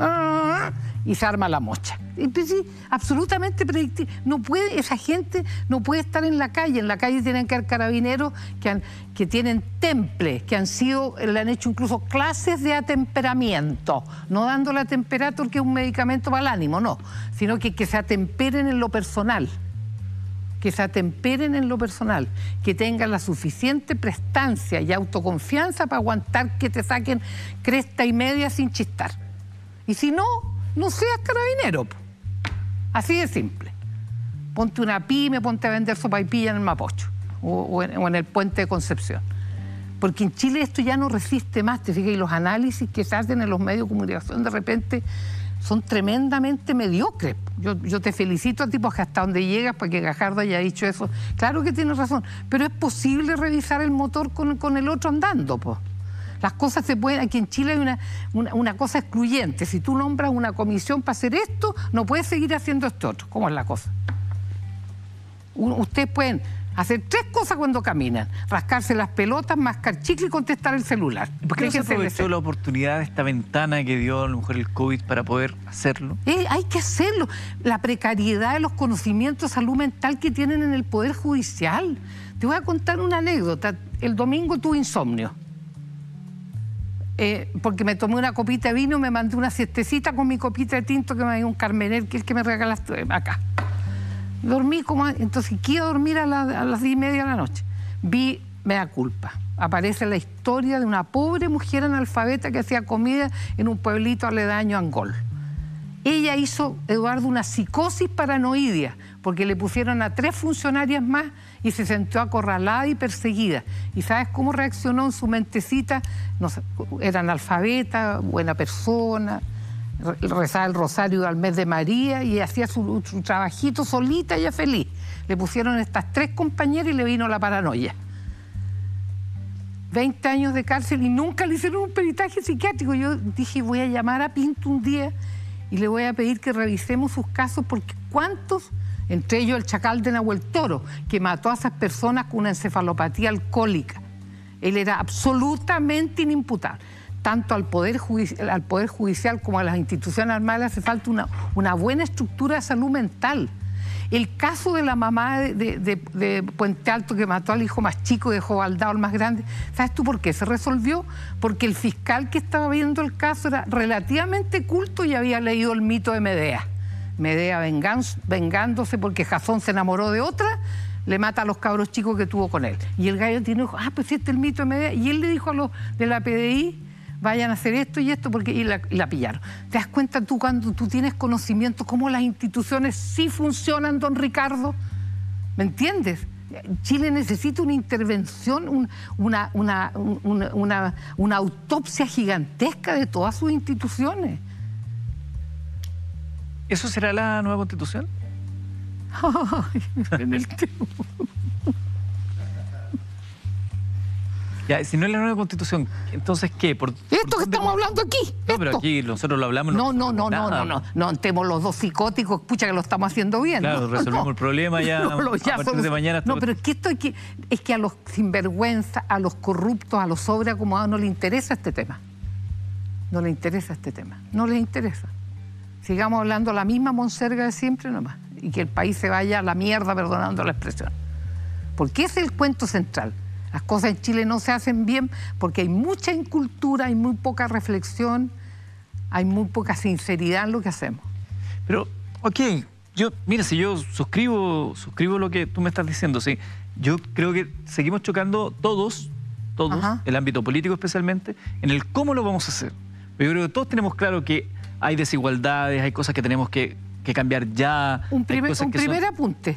Y se arma la mocha. Y pues sí, absolutamente predictible. No puede, esa gente no puede estar en la calle. En la calle tienen que haber carabineros que, han, que tienen temple, que han sido, le han hecho incluso clases de atemperamiento. No dándole a Temperatur, que es un medicamento para el ánimo, no. Sino que, que se atemperen en lo personal. Que se atemperen en lo personal, que tengan la suficiente prestancia y autoconfianza para aguantar que te saquen cresta y media sin chistar. Y si no, no seas carabinero. Así de simple. Ponte una pyme, ponte a vender sopaipilla en el Mapocho o, o, en, o en el Puente de Concepción. Porque en Chile esto ya no resiste más, te fijas, y los análisis que se hacen en los medios de comunicación de repente son tremendamente mediocres. Yo, yo te felicito a ti porque hasta donde llegas, para que Gajardo haya dicho eso. Claro que tienes razón, pero es posible revisar el motor con, con el otro andando, pues. Las cosas se pueden... Aquí en Chile hay una, una, una cosa excluyente. Si tú nombras una comisión para hacer esto, no puedes seguir haciendo esto otro. ¿Cómo es la cosa? Ustedes pueden hacer tres cosas cuando caminan: rascarse las pelotas, mascar chicle y contestar el celular. ¿Por qué no se aprovechó la oportunidad de esta ventana que dio a lo mejor el COVID para poder hacerlo? Eh, hay que hacerlo. La precariedad de los conocimientos de salud mental que tienen en el Poder Judicial. Te voy a contar una anécdota. El domingo tuve insomnio. Eh, porque me tomé una copita de vino, me mandé una siestecita con mi copita de tinto que me dio un Carmener, que es el que me regalaste acá. Dormí como... Entonces, quiero dormir a, la, a las diez y media de la noche. Vi Mea Culpa. Aparece la historia de una pobre mujer analfabeta que hacía comida en un pueblito aledaño a Angol. Ella hizo, Eduardo, una psicosis paranoidea, porque le pusieron a tres funcionarias más y se sintió acorralada y perseguida. ¿Y sabes cómo reaccionó en su mentecita? No sé, era analfabeta, buena persona, rezaba el rosario al mes de María y hacía su, su trabajito solita, ella feliz. Le pusieron estas tres compañeras y le vino la paranoia. veinte años de cárcel y nunca le hicieron un peritaje psiquiátrico. Yo dije, voy a llamar a Pinto un día y le voy a pedir que revisemos sus casos, porque cuántos, entre ellos el chacal de Nahuel Toro, que mató a esas personas con una encefalopatía alcohólica. Él era absolutamente inimputable. Tanto al Poder Judicial, al Poder Judicial como a las instituciones armadas hace falta una, una buena estructura de salud mental. El caso de la mamá de, de, de, de Puente Alto que mató al hijo más chico y dejó baldado al más grande, ¿sabes tú por qué se resolvió? Porque el fiscal que estaba viendo el caso era relativamente culto y había leído el mito de Medea. Medea vengándose porque Jasón se enamoró de otra, le mata a los cabros chicos que tuvo con él. Y el gallo tiene, ah, pues este es el mito de Medea. Y él le dijo a los de la P D I, vayan a hacer esto y esto, porque y la, y la pillaron. ¿Te das cuenta tú cuando tú tienes conocimiento cómo las instituciones sí funcionan, don Ricardo? ¿Me entiendes? Chile necesita una intervención, un, una, una, una, una, una autopsia gigantesca de todas sus instituciones. ¿Eso será la nueva Constitución? Ay, en el tema. Ya, si no es la nueva Constitución, entonces ¿qué? Por, esto por que estamos hablando aquí. No, esto. pero aquí nosotros lo hablamos. No, no, no, no, no, no, no, estemos los dos psicóticos, pucha que lo estamos haciendo bien. Claro, ¿no? resolvemos no, el problema ya, no, lo, ya a partir de mañana. No, pero es que esto es que, es que a los sinvergüenza, a los corruptos, a los sobreacomodados no les interesa este tema. No les interesa este tema, no les interesa. Sigamos hablando la misma monserga de siempre nomás y que el país se vaya a la mierda, perdonando la expresión. Porque ese es el cuento central. Las cosas en Chile no se hacen bien porque hay mucha incultura, hay muy poca reflexión, hay muy poca sinceridad en lo que hacemos. Pero, ok, yo, mira, si yo suscribo, suscribo lo que tú me estás diciendo, sí, yo creo que seguimos chocando todos, todos, Ajá. el ámbito político especialmente, en el cómo lo vamos a hacer. Pero yo creo que todos tenemos claro que hay desigualdades, hay cosas que tenemos que, que cambiar ya. Un primer, un primer son... apunte.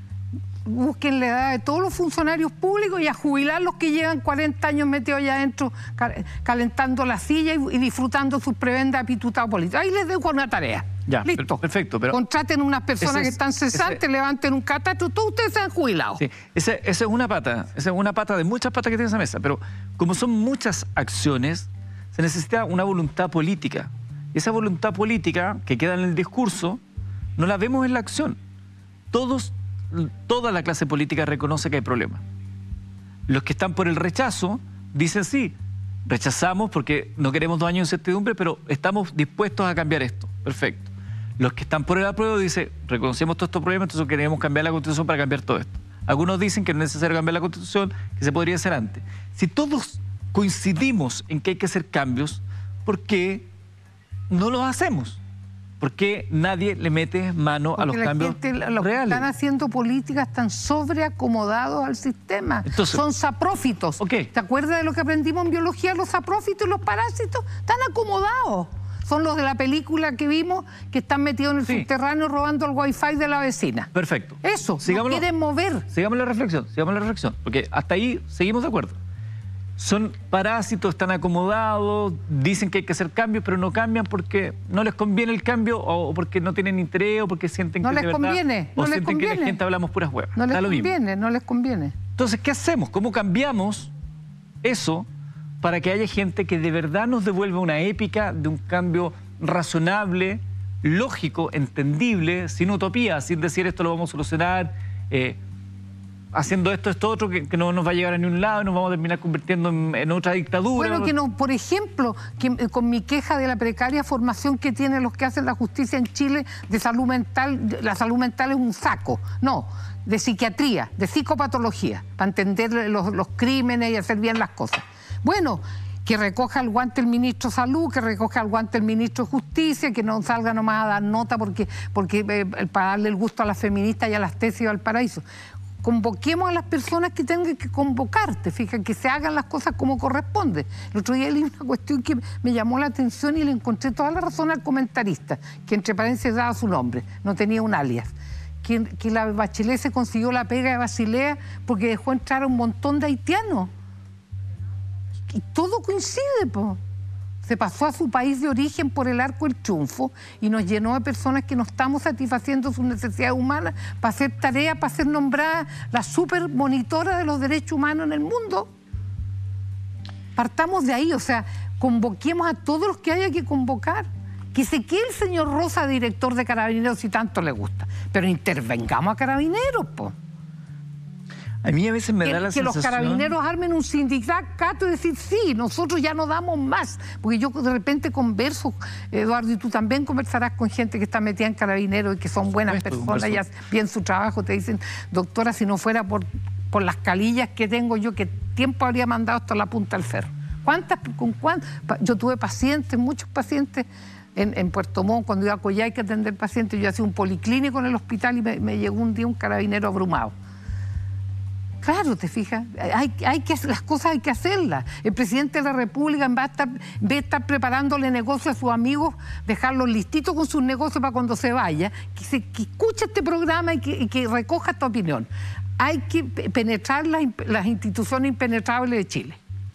Busquen la edad de todos los funcionarios públicos y a jubilar los que llevan cuarenta años metidos allá adentro calentando la silla y, y disfrutando sus prebendas de pitutado político. Ahí les dejo una tarea. Ya, listo. Perfecto. Pero contraten unas personas es, que están cesantes, ese, levanten un catastro, todos ustedes se han jubilado. Sí, esa, esa es una pata, esa es una pata de muchas patas que tiene esa mesa, pero como son muchas acciones, se necesita una voluntad política. Y esa voluntad política que queda en el discurso, no la vemos en la acción. Todos Toda la clase política reconoce que hay problemas. Los que están por el rechazo dicen sí, rechazamos porque no queremos dos años de incertidumbre, pero estamos dispuestos a cambiar esto. Perfecto. Los que están por el apruebo dicen, reconocemos todos estos problemas, entonces queremos cambiar la Constitución para cambiar todo esto. Algunos dicen que no es necesario cambiar la Constitución, que se podría hacer antes. Si todos coincidimos en que hay que hacer cambios, ¿por qué no los hacemos? ¿Por qué nadie le mete mano Porque a los la cambios gente, los reales? Que están haciendo políticas están sobreacomodados al sistema. Entonces, son saprófitos. Okay. ¿Te acuerdas de lo que aprendimos en biología? Los saprófitos y los parásitos están acomodados. Son los de la película que vimos que están metidos en el sí. subterráneo robando el wifi de la vecina. Perfecto. Eso, no quieren mover. Sigamos la reflexión, sigamos la reflexión, porque hasta ahí seguimos de acuerdo. Son parásitos, están acomodados, dicen que hay que hacer cambios, pero no cambian porque no les conviene el cambio o porque no tienen interés o porque sienten no que les de conviene, verdad, no o les sienten conviene. que la gente hablamos puras huevas. No les da lo conviene, mismo. no les conviene. Entonces, ¿qué hacemos? ¿Cómo cambiamos eso para que haya gente que de verdad nos devuelva una épica de un cambio razonable, lógico, entendible, sin utopía, sin decir esto lo vamos a solucionar, eh, haciendo esto, esto, otro, que, que no nos va a llegar a ningún lado y nos vamos a terminar convirtiendo en, en otra dictadura. Bueno, que no, por ejemplo, que, con mi queja de la precaria formación que tienen los que hacen la justicia en Chile de salud mental, la salud mental es un saco. No, de psiquiatría, de psicopatología, para entender los, los crímenes y hacer bien las cosas. Bueno, que recoja el guante el ministro de Salud, que recoja el guante el ministro de Justicia, que no salga nomás a dar nota porque, porque eh, para darle el gusto a las feministas y a las tesis al paraíso. Convoquemos a las personas que tengan que convocarte, fíjate, que se hagan las cosas como corresponde. El otro día leí una cuestión que me llamó la atención y le encontré toda la razón al comentarista, que entre paréntesis daba su nombre, no tenía un alias. Que, que la Bachelet se consiguió la pega de Basilea porque dejó entrar a un montón de haitianos. Y todo coincide, po. Se pasó a su país de origen por el Arco del Triunfo y nos llenó de personas que no estamos satisfaciendo sus necesidades humanas para hacer tareas, para ser nombrada la super monitora de los derechos humanos en el mundo. Partamos de ahí, o sea, convoquemos a todos los que haya que convocar. Que se quede el señor Rosa, director de Carabineros, si tanto le gusta. Pero intervengamos a Carabineros, po. A mí a veces me que, da la que sensación... los carabineros armen un sindicato y decir, sí, nosotros ya no damos más. Porque yo de repente converso, Eduardo, y tú también conversarás con gente que está metida en carabineros y que son buenas Esto, personas y hacen bien su trabajo. Te dicen, doctora, si no fuera por, por las calillas que tengo yo, ¿qué tiempo habría mandado hasta la punta del cerro? ¿Cuántas, con cuántas? Yo tuve pacientes, muchos pacientes en, en Puerto Montt, cuando iba a Coyhaique que atender pacientes. Yo hacía un policlínico en el hospital y me, me llegó un día un carabinero abrumado. Claro, te fijas, hay, hay que, las cosas hay que hacerlas. El presidente de la República, en vez de estar, en vez de estar preparándole negocios a sus amigos, dejarlos listitos con sus negocios para cuando se vaya, que, se, que escuche este programa y que, y que recoja esta opinión. Hay que penetrar las, las instituciones impenetrables de Chile.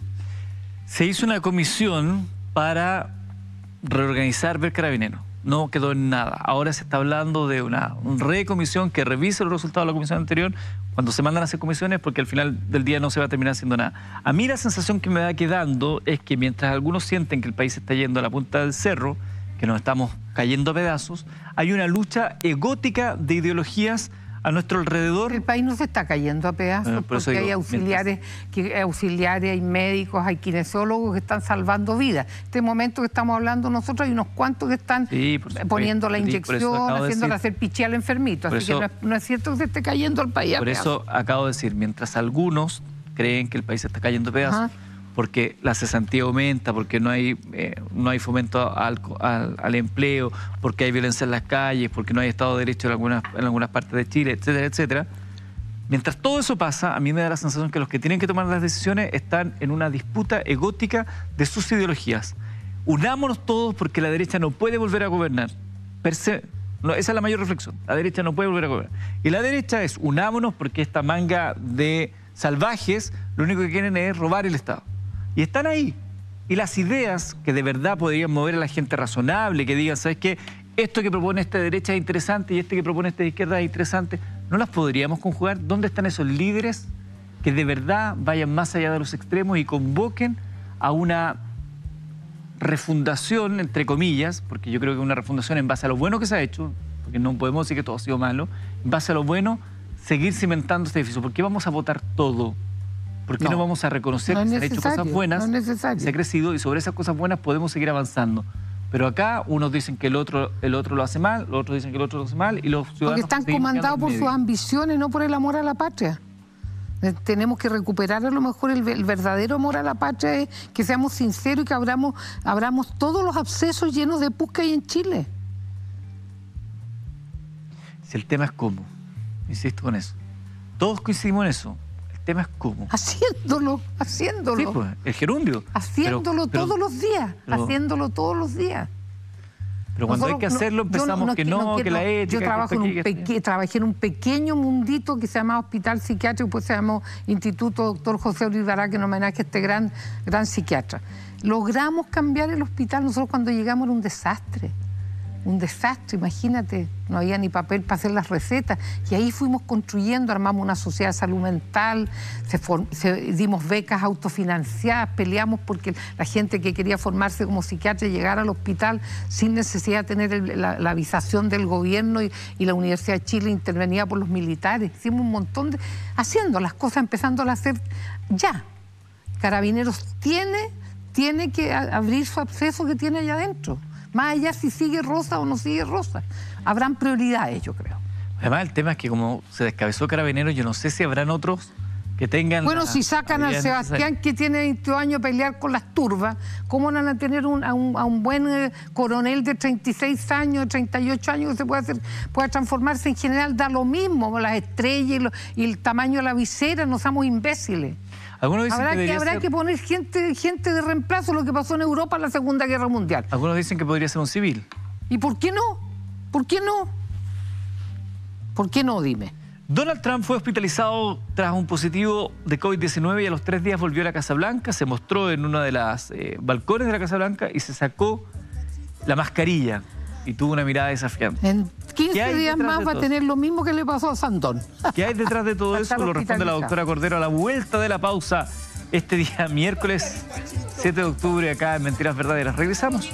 Se hizo una comisión para reorganizar ver Carabineros. No quedó en nada. Ahora se está hablando de una, una recomisión que revise los resultados de la comisión anterior cuando se mandan a hacer comisiones, porque al final del día no se va a terminar haciendo nada. A mí la sensación que me va quedando es que mientras algunos sienten que el país se está yendo a la punta del cerro, que nos estamos cayendo a pedazos, hay una lucha egótica de ideologías a nuestro alrededor. El país no se está cayendo a pedazos, bueno, por porque digo, hay auxiliares, mientras... que, auxiliares, hay médicos, hay kinesiólogos que están salvando vidas. En este momento que estamos hablando nosotros hay unos cuantos que están sí, poniendo la inyección, haciéndole hacer piché al enfermito. Así eso, que no es, no es cierto que se esté cayendo el país a Por pedazos. eso acabo de decir, mientras algunos creen que el país se está cayendo a pedazos, ajá, porque la cesantía aumenta, porque no hay, eh, no hay fomento al, al, al empleo, porque hay violencia en las calles, porque no hay Estado de Derecho en algunas, en algunas partes de Chile, etcétera, etcétera. Mientras todo eso pasa, a mí me da la sensación que los que tienen que tomar las decisiones están en una disputa egótica de sus ideologías. Unámonos todos porque la derecha no puede volver a gobernar. Per se, no, esa es la mayor reflexión. La derecha no puede volver a gobernar. Y la derecha es unámonos porque esta manga de salvajes lo único que quieren es robar el Estado. Y están ahí. Y las ideas que de verdad podrían mover a la gente razonable, que digan, ¿sabes qué? Esto que propone esta derecha es interesante y este que propone esta izquierda es interesante, ¿no las podríamos conjugar? ¿Dónde están esos líderes que de verdad vayan más allá de los extremos y convoquen a una refundación, entre comillas, porque yo creo que una refundación en base a lo bueno que se ha hecho, porque no podemos decir que todo ha sido malo, en base a lo bueno, seguir cimentando este edificio? ¿Por qué vamos a votar todo? ¿Por qué no, no vamos a reconocer no que se han hecho cosas buenas, no es se ha crecido y sobre esas cosas buenas podemos seguir avanzando? Pero acá unos dicen que el otro, el otro lo hace mal, los otros dicen que el otro lo hace mal y los ciudadanos... Porque están comandados por sus ambiciones, no por el amor a la patria. Tenemos que recuperar a lo mejor el, el verdadero amor a la patria, es que seamos sinceros y que abramos, abramos todos los abscesos llenos de pus que hay en Chile. Si el tema es cómo, insisto con eso. Todos coincidimos en eso. El tema es cómo. Haciéndolo, haciéndolo. Sí, pues, el gerundio. Haciéndolo pero, todos pero, los días, pero, haciéndolo todos los días. Pero cuando Nosotros, hay que hacerlo, empezamos no, no, que no, no, que, que la ética... Yo trabajo en un peque, trabajé en un pequeño mundito que se llama Hospital Psiquiátrico, pues se llamó Instituto Doctor José Uribara, que en homenaje a este gran, gran psiquiatra. Logramos cambiar el hospital. Nosotros cuando llegamos era un desastre. Un desastre, imagínate, no había ni papel para hacer las recetas. Y ahí fuimos construyendo, armamos una sociedad de salud mental, se se, dimos becas autofinanciadas, peleamos porque la gente que quería formarse como psiquiatra llegara al hospital sin necesidad de tener el, la, la avisación del gobierno y, y la Universidad de Chile intervenía por los militares. Hicimos un montón de... haciendo las cosas, empezando a hacer ya. Carabineros tiene, tiene que abrir su acceso que tiene allá adentro. Más allá si sigue Rosa o no sigue Rosa. Habrán prioridades, yo creo. Además, el tema es que como se descabezó Carabineros, yo no sé si habrán otros que tengan... Bueno, la, si sacan al Sebastián, necesaria. que tiene veintidós años, a pelear con las turbas, ¿cómo van a tener un, a, un, a un buen eh, coronel de treinta y seis años, treinta y ocho años, que se puede, hacer, puede transformarse en general? Da lo mismo, las estrellas y, lo, y el tamaño de la visera, no somos imbéciles. Algunos dicen habrá que, que, habrá ser... que poner gente, gente de reemplazo, lo que pasó en Europa en la Segunda Guerra Mundial. Algunos dicen que podría ser un civil. ¿Y por qué no? ¿Por qué no? ¿Por qué no? Dime. Donald Trump fue hospitalizado tras un positivo de COVID diecinueve y a los tres días volvió a la Casa Blanca, se mostró en uno de los eh, balcones de la Casa Blanca y se sacó la mascarilla y tuvo una mirada desafiante. En quince días más va a tener lo mismo que le pasó a Sandón. ¿Qué hay detrás de todo eso? Lo responde la doctora Cordero a la vuelta de la pausa este día miércoles siete de octubre acá en Mentiras Verdaderas. Regresamos.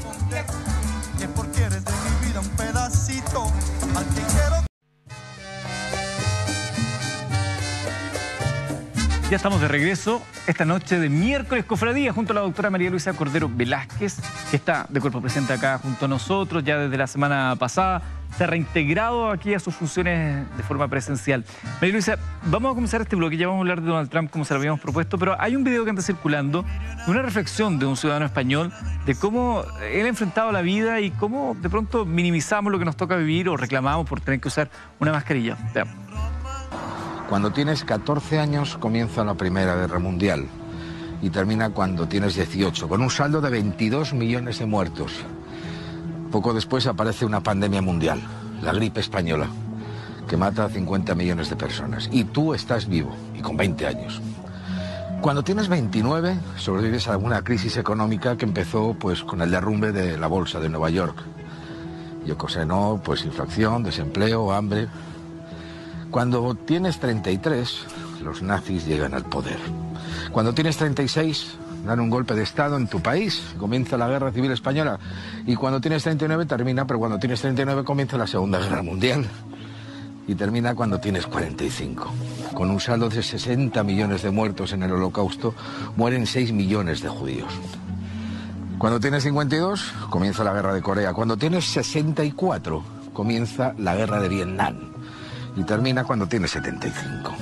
Ya estamos de regreso esta noche de miércoles cofradía junto a la doctora María Luisa Cordero Velázquez, que está de cuerpo presente acá junto a nosotros ya desde la semana pasada. Se ha reintegrado aquí a sus funciones de forma presencial. María Luisa, vamos a comenzar este bloque, ya vamos a hablar de Donald Trump como se lo habíamos propuesto, pero hay un video que anda circulando, una reflexión de un ciudadano español de cómo él ha enfrentado la vida y cómo de pronto minimizamos lo que nos toca vivir o reclamamos por tener que usar una mascarilla. Veamos. Cuando tienes catorce años comienza la Primera Guerra Mundial y termina cuando tienes dieciocho, con un saldo de veintidós millones de muertos. Poco después aparece una pandemia mundial, la gripe española, que mata a cincuenta millones de personas. Y tú estás vivo, y con veinte años. Cuando tienes veintinueve, sobrevives a alguna crisis económica que empezó pues, con el derrumbe de la bolsa de Nueva York. Y ocasionó pues, inflación, desempleo, hambre. Cuando tienes treinta y tres, los nazis llegan al poder. Cuando tienes treinta y seis, dan un golpe de Estado en tu país, comienza la Guerra Civil Española. Y cuando tienes treinta y nueve termina, pero cuando tienes treinta y nueve comienza la Segunda Guerra Mundial. Y termina cuando tienes cuarenta y cinco. Con un saldo de sesenta millones de muertos en el Holocausto, mueren seis millones de judíos. Cuando tienes cincuenta y dos, comienza la Guerra de Corea. Cuando tienes sesenta y cuatro, comienza la Guerra de Vietnam. Y termina cuando tiene setenta y cinco.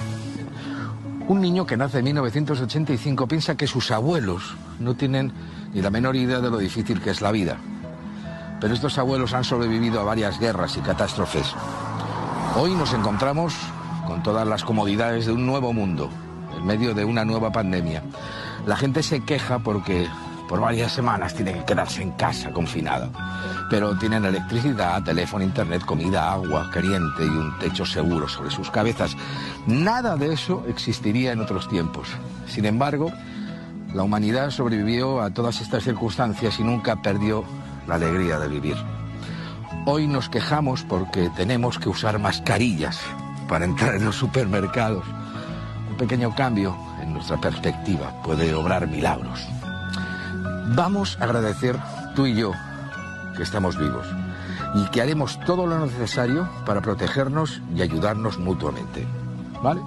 Un niño que nace en mil novecientos ochenta y cinco piensa que sus abuelos no tienen ni la menor idea de lo difícil que es la vida. Pero estos abuelos han sobrevivido a varias guerras y catástrofes. Hoy nos encontramos con todas las comodidades de un nuevo mundo, en medio de una nueva pandemia. La gente se queja porque por varias semanas tiene que quedarse en casa confinada. Pero tienen electricidad, teléfono, internet, comida, agua caliente y un techo seguro sobre sus cabezas. Nada de eso existiría en otros tiempos. Sin embargo, la humanidad sobrevivió a todas estas circunstancias y nunca perdió la alegría de vivir. Hoy nos quejamos porque tenemos que usar mascarillas para entrar en los supermercados. Un pequeño cambio en nuestra perspectiva puede obrar milagros. Vamos a agradecer tú y yo que estamos vivos y que haremos todo lo necesario para protegernos y ayudarnos mutuamente. ¿Vale?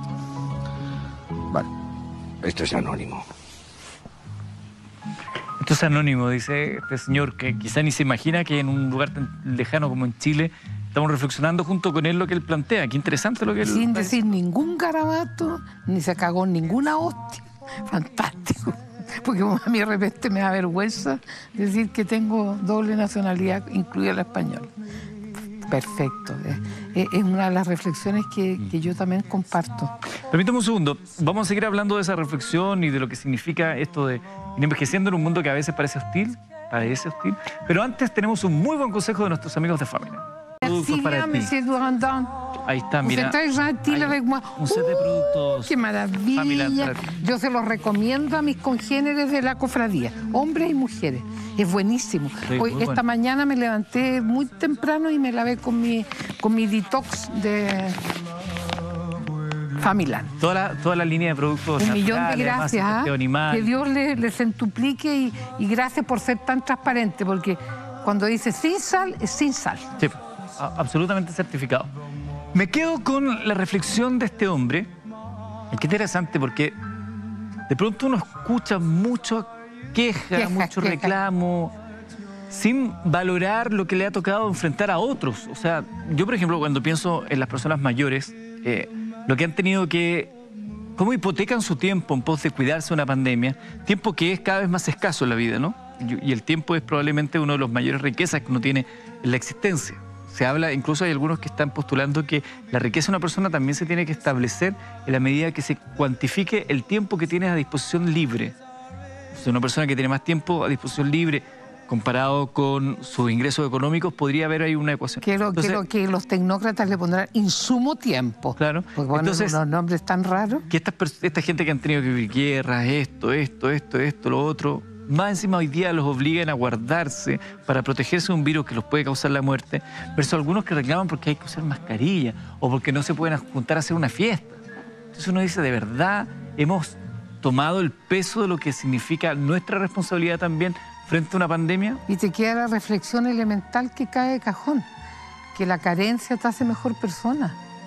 Vale. Esto es anónimo. Esto es anónimo, dice este señor que quizá ni se imagina que en un lugar tan lejano como en Chile estamos reflexionando junto con él lo que él plantea. Qué interesante lo que él... Sin decir ningún garabato, ni se cagó ninguna hostia. Fantástico. Porque a mí de repente me da vergüenza decir que tengo doble nacionalidad, incluida la española. Perfecto. Es, es una de las reflexiones que, que yo también comparto. Permítame un segundo. Vamos a seguir hablando de esa reflexión y de lo que significa esto de ir envejeciendo en un mundo que a veces parece hostil, parece hostil. Pero antes tenemos un muy buen consejo de nuestros amigos de Famila. Merci bien, monsieur Durandon. Ahí está, mira. Usted es gentil avec moi. Un set de productos. Uh, ¡Qué maravilla! Yo se los recomiendo a mis congéneres de la cofradía, hombres y mujeres. Es buenísimo. Sí, Hoy, esta bueno. mañana me levanté muy temprano y me lavé con mi, con mi detox de Famila. Toda la, toda la línea de productos Un millón de naturales, gracias. además, ¿eh? animal. Que Dios les le centuplique y, y gracias por ser tan transparente, porque cuando dice sin sal, es sin sal. Sí, a- absolutamente certificado. Me quedo con la reflexión de este hombre. Y qué interesante porque de pronto uno escucha mucho queja, Queja, mucho queja. reclamo, sin valorar lo que le ha tocado enfrentar a otros. O sea, yo por ejemplo cuando pienso en las personas mayores, eh, lo que han tenido que, cómo hipotecan su tiempo en pos de cuidarse de una pandemia, tiempo que es cada vez más escaso en la vida, ¿no? Y, y el tiempo es probablemente una de las mayores riquezas que uno tiene en la existencia. Se habla, incluso hay algunos que están postulando que la riqueza de una persona también se tiene que establecer en la medida que se cuantifique el tiempo que tienes a disposición libre. O sea, una persona que tiene más tiempo a disposición libre comparado con sus ingresos económicos, podría haber ahí una ecuación. Quiero, Entonces, quiero que los tecnócratas le pondrán insumo tiempo. Claro. Porque ponen Entonces, unos nombres tan raros. que estas pers- esta gente que han tenido que vivir guerras, esto, esto, esto, esto, lo otro, más encima hoy día los obligan a guardarse para protegerse de un virus que los puede causar la muerte, versus algunos que reclaman porque hay que usar mascarilla o porque no se pueden juntar a hacer una fiesta. Entonces uno dice, de verdad, hemos tomado el peso de lo que significa nuestra responsabilidad también frente a una pandemia. Y te queda la reflexión elemental que cae de cajón, que la carencia te hace mejor persona.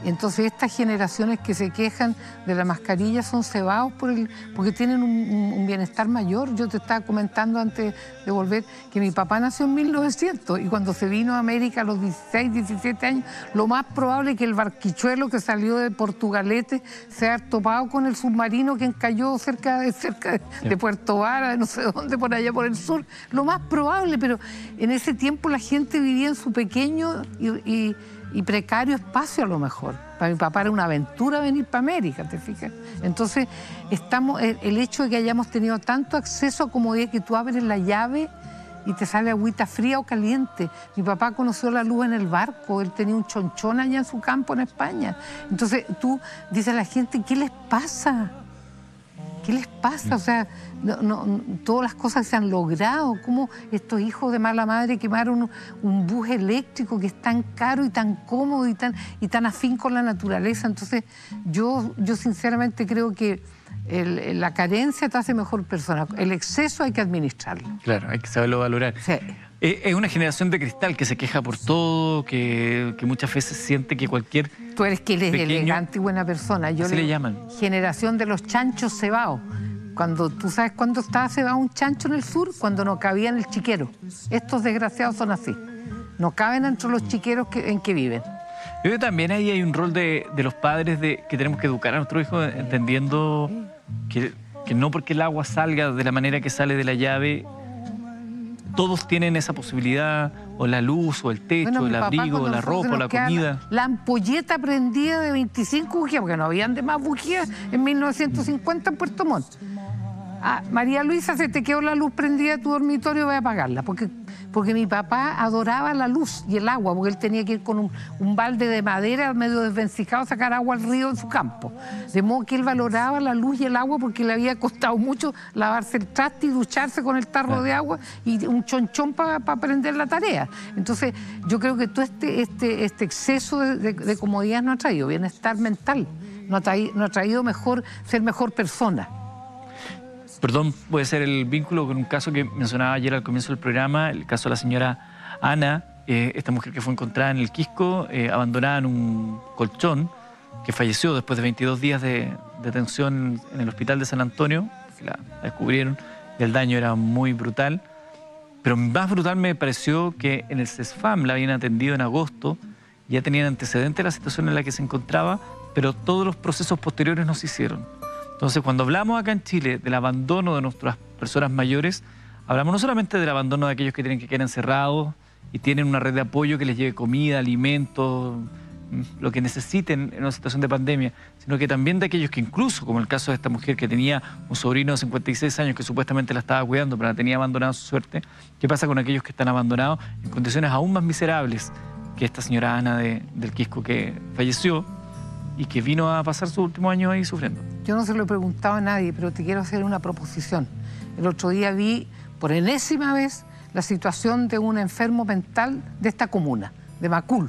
Entonces estas generaciones que se quejan de la mascarilla son cebados por el, porque tienen un, un, un bienestar mayor. Yo te estaba comentando antes de volver que mi papá nació en mil novecientos y cuando se vino a América a los dieciséis, diecisiete años, lo más probable es que el barquichuelo que salió de Portugalete se haya topado con el submarino que encalló cerca de, cerca de, de Puerto Vara, de no sé dónde, por allá por el sur. Lo más probable, pero en ese tiempo la gente vivía en su pequeño y, y y precario espacio a lo mejor. Para mi papá era una aventura venir para América, ¿te fijas? Entonces, estamos, el, el hecho de que hayamos tenido tanto acceso a comodidad que tú abres la llave y te sale agüita fría o caliente. Mi papá conoció la luz en el barco, él tenía un chonchón allá en su campo en España. Entonces, tú dices a la gente, ¿qué les pasa? ¿Qué les pasa? O sea, no, no, todas las cosas se han logrado. ¿Cómo estos hijos de mala madre quemaron un, un bus eléctrico que es tan caro y tan cómodo y tan, y tan afín con la naturaleza? Entonces, yo, yo sinceramente creo que el, la carencia te hace mejor persona. El exceso hay que administrarlo. Claro, hay que saberlo valorar. Sí. Es una generación de cristal que se queja por todo, que, que muchas veces siente que cualquier Tú eres que eres pequeño, elegante y buena persona. Yo así le, le llaman. Generación de los chanchos cebados. Cuando, ¿tú sabes cuándo estaba cebado un chancho en el sur? Cuando no cabía en el chiquero. Estos desgraciados son así. No caben entre los chiqueros que, en que viven. Yo creo que también ahí hay un rol de, de los padres de que tenemos que educar a nuestros hijos entendiendo que, que no porque el agua salga de la manera que sale de la llave, todos tienen esa posibilidad, o la luz, o el techo, bueno, el abrigo, la ropa, o la comida. La, la ampolleta prendida de veinticinco bujías, porque no habían de más bujías en mil novecientos cincuenta en Puerto Montt. Ah, María Luisa, se te quedó la luz prendida de tu dormitorio, voy a apagarla, porque, porque mi papá adoraba la luz y el agua, porque él tenía que ir con un, un balde de madera medio desvencijado a sacar agua al río en su campo. De modo que él valoraba la luz y el agua porque le había costado mucho lavarse el traste y ducharse con el tarro de agua y un chonchón para pa aprender la tarea. Entonces, yo creo que todo este, este, este exceso de, de, de comodidad no ha traído bienestar mental, no ha traído, no ha traído mejor, ser mejor persona. Perdón, puede ser el vínculo con un caso que mencionaba ayer al comienzo del programa, el caso de la señora Ana, eh, esta mujer que fue encontrada en el Quisco, eh, abandonada en un colchón, que falleció después de veintidós días de detención en el hospital de San Antonio, que la, la descubrieron, y el daño era muy brutal. Pero más brutal me pareció que en el CESFAM la habían atendido en agosto, ya tenían antecedentes de la situación en la que se encontraba, pero todos los procesos posteriores no se hicieron. Entonces, cuando hablamos acá en Chile del abandono de nuestras personas mayores, hablamos no solamente del abandono de aquellos que tienen que quedar encerrados y tienen una red de apoyo que les lleve comida, alimentos, lo que necesiten en una situación de pandemia, sino que también de aquellos que incluso, como el caso de esta mujer que tenía un sobrino de cincuenta y seis años que supuestamente la estaba cuidando, pero la tenía abandonada a su suerte. ¿Qué pasa con aquellos que están abandonados en condiciones aún más miserables que esta señora Ana de, del Quisco, que falleció y que vino a pasar sus últimos años ahí sufriendo? Yo no se lo he preguntado a nadie, pero te quiero hacer una proposición. El otro día vi, por enésima vez, la situación de un enfermo mental de esta comuna, de Macul,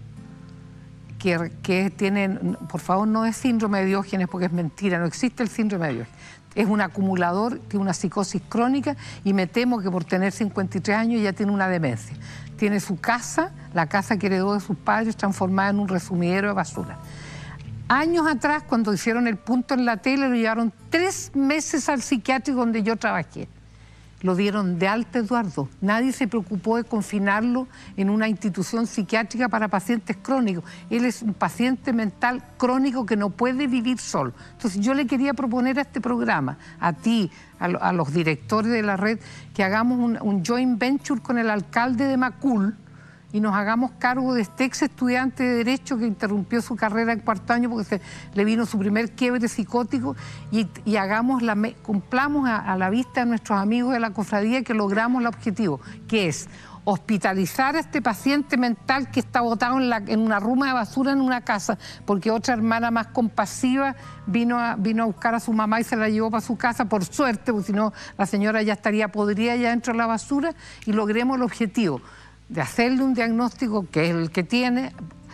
que, que tiene, por favor, no es síndrome de Diógenes, porque es mentira, no existe el síndrome de Diógenes. Es un acumulador, tiene una psicosis crónica y me temo que por tener cincuenta y tres años ya tiene una demencia. Tiene su casa, la casa que heredó de sus padres, transformada en un resumidero de basura. Años atrás, cuando hicieron el punto en la tele, lo llevaron tres meses al psiquiátrico donde yo trabajé. Lo dieron de alta, Eduardo. Nadie se preocupó de confinarlo en una institución psiquiátrica para pacientes crónicos. Él es un paciente mental crónico que no puede vivir solo. Entonces yo le quería proponer a este programa, a ti, a, lo, a los directores de la red, que hagamos un, un joint venture con el alcalde de Macul, y nos hagamos cargo de este ex estudiante de Derecho que interrumpió su carrera en cuarto año porque se, le vino su primer quiebre psicótico y, y hagamos la, cumplamos a, a la vista de nuestros amigos de la cofradía que logramos el objetivo, que es hospitalizar a este paciente mental que está botado en, la, en una ruma de basura en una casa porque otra hermana más compasiva vino a, vino a buscar a su mamá y se la llevó para su casa, por suerte, porque si no la señora ya estaría podrida ya dentro de la basura, y logremos el objetivo de hacerle un diagnóstico que es el que tiene,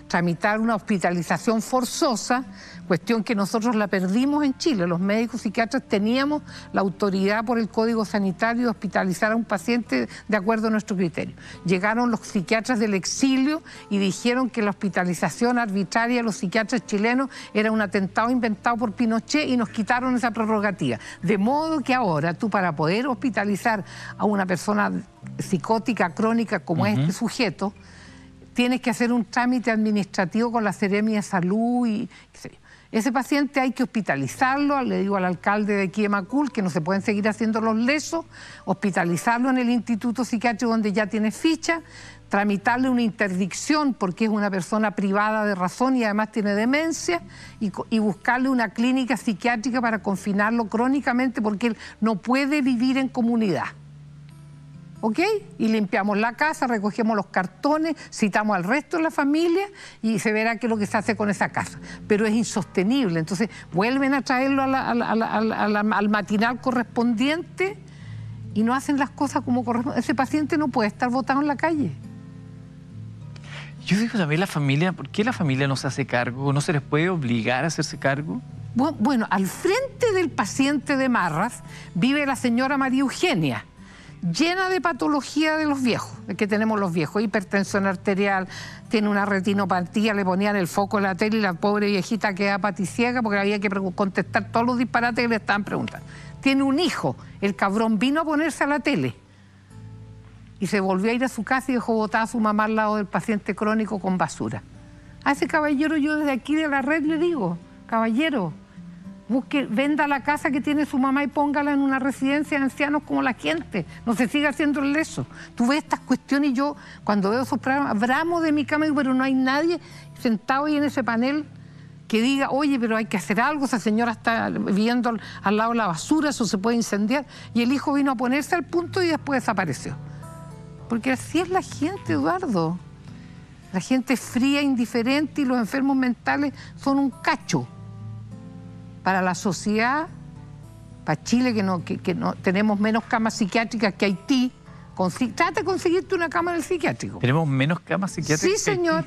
tramitar una hospitalización forzosa, cuestión que nosotros la perdimos en Chile. Los médicos psiquiatras teníamos la autoridad por el Código Sanitario de hospitalizar a un paciente de acuerdo a nuestro criterio. Llegaron los psiquiatras del exilio y dijeron que la hospitalización arbitraria de los psiquiatras chilenos era un atentado inventado por Pinochet y nos quitaron esa prerrogativa. De modo que ahora tú, para poder hospitalizar a una persona psicótica crónica como uh-huh. este sujeto, tienes que hacer un trámite administrativo con la Seremia de Salud y qué sé yo. Ese paciente hay que hospitalizarlo, le digo al alcalde de aquí de Macul que no se pueden seguir haciendo los lesos, hospitalizarlo en el instituto psiquiátrico donde ya tiene ficha, tramitarle una interdicción porque es una persona privada de razón y además tiene demencia, y, y buscarle una clínica psiquiátrica para confinarlo crónicamente porque él no puede vivir en comunidad. ¿Ok? Y limpiamos la casa, recogemos los cartones, citamos al resto de la familia y se verá qué es lo que se hace con esa casa. Pero es insostenible, entonces vuelven a traerlo a la, a la, a la, a la, a la, al matinal correspondiente y no hacen las cosas como corresponde. Ese paciente no puede estar botado en la calle. Yo digo también la familia, ¿por qué la familia no se hace cargo? ¿No se les puede obligar a hacerse cargo? Bueno, bueno, al frente del paciente de Marras vive la señora María Eugenia, llena de patología de los viejos, de que tenemos los viejos, hipertensión arterial, tiene una retinopatía, le ponían el foco en la tele y la pobre viejita queda paticiega porque había que contestar todos los disparates que le estaban preguntando. Tiene un hijo, el cabrón vino a ponerse a la tele y se volvió a ir a su casa y dejó botada a su mamá al lado del paciente crónico con basura. A ese caballero yo desde aquí de la red le digo, caballero, busque, venda la casa que tiene su mamá y póngala en una residencia de ancianos como la gente. No se siga haciendo el leso. Tú ves estas cuestiones y yo, cuando veo esos programas, bramo de mi cama, pero no hay nadie sentado ahí en ese panel que diga, oye, pero hay que hacer algo, esa señora está viviendo al, al lado de la basura, eso se puede incendiar. Y el hijo vino a ponerse al punto y después desapareció. Porque así es la gente, Eduardo. La gente es fría, indiferente y los enfermos mentales son un cacho. Para la sociedad, para Chile, que, no, que, que no tenemos menos camas psiquiátricas que Haití, trata de conseguirte una cama en el psiquiátrico. ¿Tenemos menos camas psiquiátricas? Sí, señor.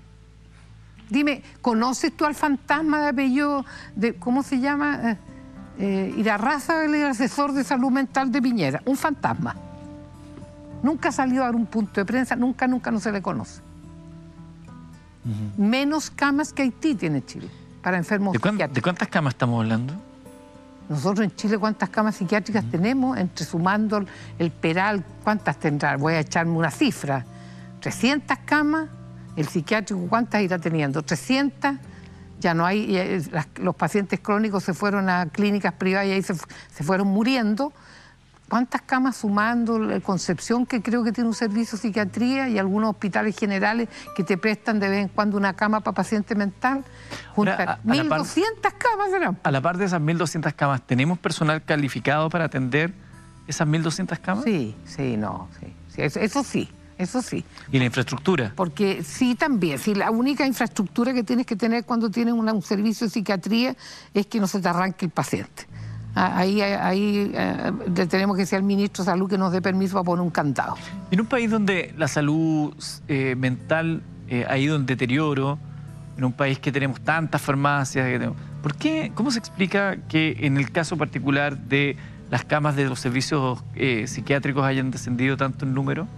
Dime, ¿conoces tú al fantasma de apellido, de, ¿cómo se llama? Eh, eh, Irarrázaga, el asesor de salud mental de Piñera. Un fantasma. Nunca salió a dar un punto de prensa, nunca, nunca no se le conoce. Uh-huh. Menos camas que Haití tiene Chile para enfermos ¿De, cuán, psiquiátricos. ¿De cuántas camas estamos hablando? Nosotros en Chile, ¿cuántas camas psiquiátricas uh-huh. tenemos? Entre sumando el Peral, ¿cuántas tendrá? Voy a echarme una cifra. trescientas camas. El psiquiátrico, ¿cuántas irá teniendo? trescientas. Ya no hay, eh, las, los pacientes crónicos se fueron a clínicas privadas y ahí se, se fueron muriendo. ¿Cuántas camas sumando? Concepción, que creo que tiene un servicio de psiquiatría, y algunos hospitales generales que te prestan de vez en cuando una cama para paciente mental. mil doscientas camas serán. A la par de esas mil doscientas camas, ¿tenemos personal calificado para atender esas mil doscientas camas? Sí, sí, no, sí. sí eso, eso sí, eso sí. ¿Y la infraestructura? Porque sí, también. Sí, la única infraestructura que tienes que tener cuando tienes una, un servicio de psiquiatría es que no se te arranque el paciente. Ahí, ahí eh, le tenemos que decir al ministro de Salud que nos dé permiso para poner un candado. En un país donde la salud eh, mental eh, ha ido en deterioro, en un país que tenemos tantas farmacias, que tenemos, ¿por qué? ¿Cómo se explica que en el caso particular de las camas de los servicios eh, psiquiátricos hayan descendido tanto en número?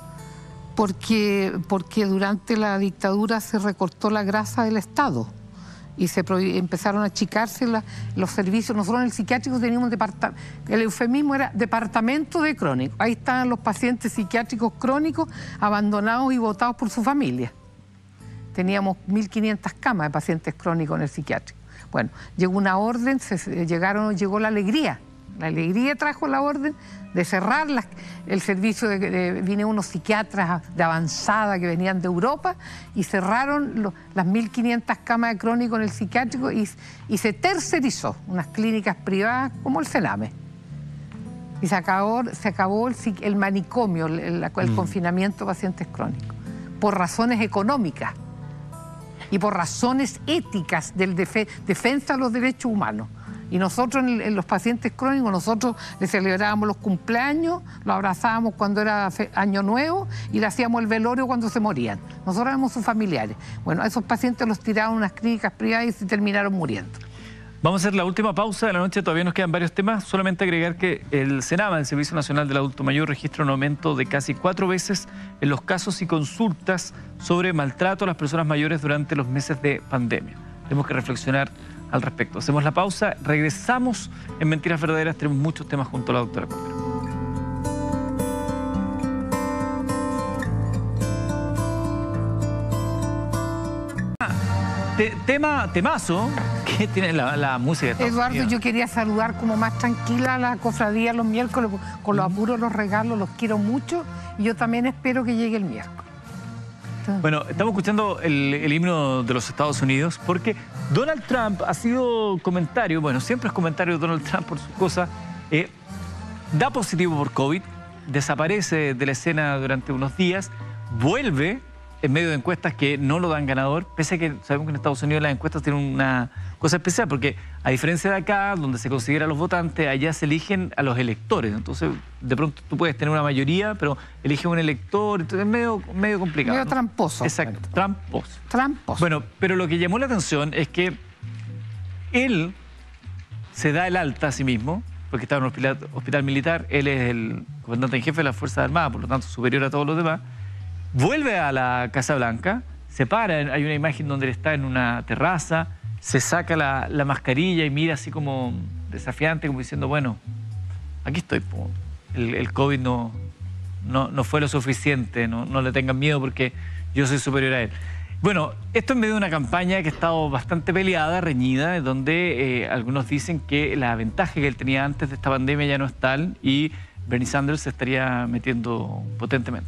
Porque, porque durante la dictadura se recortó la grasa del Estado y se empezaron a achicarse la, los servicios. Nosotros en el psiquiátrico teníamos un departamento, el eufemismo era departamento de crónicos. Ahí estaban los pacientes psiquiátricos crónicos abandonados y botados por su familia. Teníamos mil quinientas camas de pacientes crónicos en el psiquiátrico. Bueno, llegó una orden, se, llegaron, llegó la alegría. La alegría trajo la orden de cerrar la, el servicio, de, de, vinieron unos psiquiatras de avanzada que venían de Europa y cerraron lo, las mil quinientas camas de crónico en el psiquiátrico y, y se tercerizó unas clínicas privadas como el Sename. Y se acabó, se acabó el, el manicomio, el, el, el mm. confinamiento de pacientes crónicos, por razones económicas y por razones éticas del defe, defensa de los derechos humanos. Y nosotros, en, en los pacientes crónicos, nosotros les celebrábamos los cumpleaños, los abrazábamos cuando era año nuevo y le hacíamos el velorio cuando se morían. Nosotros éramos sus familiares. Bueno, a esos pacientes los tiraban a unas clínicas privadas y se terminaron muriendo. Vamos a hacer la última pausa de la noche, todavía nos quedan varios temas. Solamente agregar que el SENAMA, el Servicio Nacional del Adulto Mayor, registra un aumento de casi cuatro veces en los casos y consultas sobre maltrato a las personas mayores durante los meses de pandemia. Tenemos que reflexionar al respecto. Hacemos la pausa, regresamos en Mentiras Verdaderas, tenemos muchos temas junto a la doctora Cordero. Te, tema, temazo, que tiene la, la música. De Eduardo, yo quería saludar como más tranquila a la cofradía los miércoles, con los apuros, los regalos, los quiero mucho y yo también espero que llegue el miércoles. Entonces... Bueno, estamos escuchando el, el himno de los Estados Unidos porque Donald Trump ha sido comentario, bueno, siempre es comentario de Donald Trump por sus cosas, eh, da positivo por COVID, desaparece de la escena durante unos días, vuelve en medio de encuestas que no lo dan ganador, pese a que sabemos que en Estados Unidos las encuestas tienen una cosa especial, porque a diferencia de acá, donde se considera a los votantes, allá se eligen a los electores. Entonces, de pronto tú puedes tener una mayoría, pero eliges un elector, entonces es medio, medio complicado. Medio ¿no? tramposo. Exacto, tramposo. Tramposo. Bueno, pero lo que llamó la atención es que él se da el alta a sí mismo, porque estaba en un hospital, hospital militar, él es el comandante en jefe de las Fuerzas Armadas, por lo tanto superior a todos los demás. Vuelve a la Casa Blanca, se para, hay una imagen donde él está en una terraza, se saca la, la mascarilla y mira así como desafiante, como diciendo, bueno, aquí estoy, el, el COVID no, no, no fue lo suficiente, no, no le tengan miedo porque yo soy superior a él. Bueno, esto en medio de una campaña que ha estado bastante peleada, reñida, donde eh, algunos dicen que la ventaja que él tenía antes de esta pandemia ya no es tal y Bernie Sanders se estaría metiendo potentemente.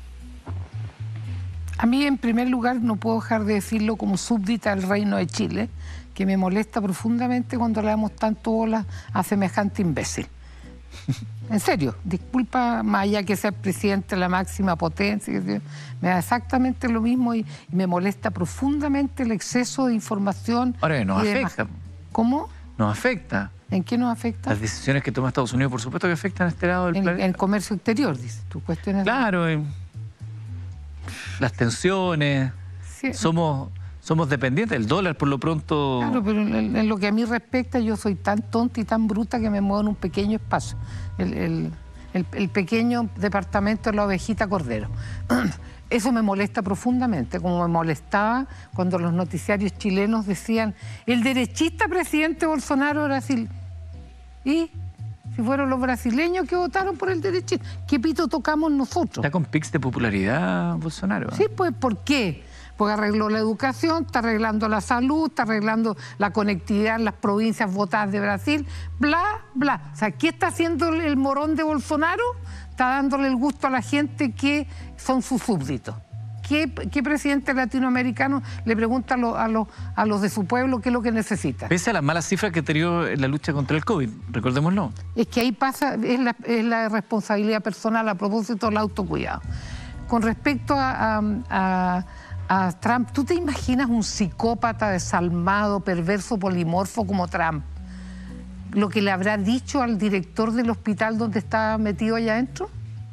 A mí, en primer lugar, no puedo dejar de decirlo como súbdita del Reino de Chile, que me molesta profundamente cuando le damos tanto bola a semejante imbécil. En serio, disculpa, más allá que sea el presidente de la máxima potencia, me da exactamente lo mismo y, y me molesta profundamente el exceso de información. Ahora, nos afecta. ¿Cómo? Nos afecta. ¿En qué nos afecta? Las decisiones que toma Estados Unidos, por supuesto que afectan a este lado del en, planeta. En el comercio exterior, dices tú, cuestiones... Claro, eh, las tensiones, sí. somos, somos dependientes, el dólar por lo pronto... Claro, pero en, en lo que a mí respecta, yo soy tan tonta y tan bruta que me muevo en un pequeño espacio, el, el, el, el pequeño departamento de la ovejita Cordero. Eso me molesta profundamente, como me molestaba cuando los noticiarios chilenos decían el derechista presidente Bolsonaro de Brasil. ¿Y? Si fueron los brasileños que votaron por el derechista, ¿qué pito tocamos nosotros? Está con pics de popularidad Bolsonaro. ¿eh? Sí, pues, ¿por qué? Porque arregló la educación, está arreglando la salud, está arreglando la conectividad en las provincias votadas de Brasil, bla, bla. O sea, ¿qué está haciendo el morón de Bolsonaro? Está dándole el gusto a la gente que son sus súbditos. ¿Qué, qué presidente latinoamericano le pregunta a, lo, a, lo, a los de su pueblo qué es lo que necesita? Pese a las malas cifras que ha tenido en la lucha contra el COVID, recordémoslo. Es que ahí pasa, es la, es la responsabilidad personal a propósito del autocuidado. Con respecto a, a, a, a Trump, ¿tú te imaginas un psicópata desalmado, perverso, polimorfo como Trump? ¿Lo que le habrá dicho al director del hospital donde estaba metido allá adentro?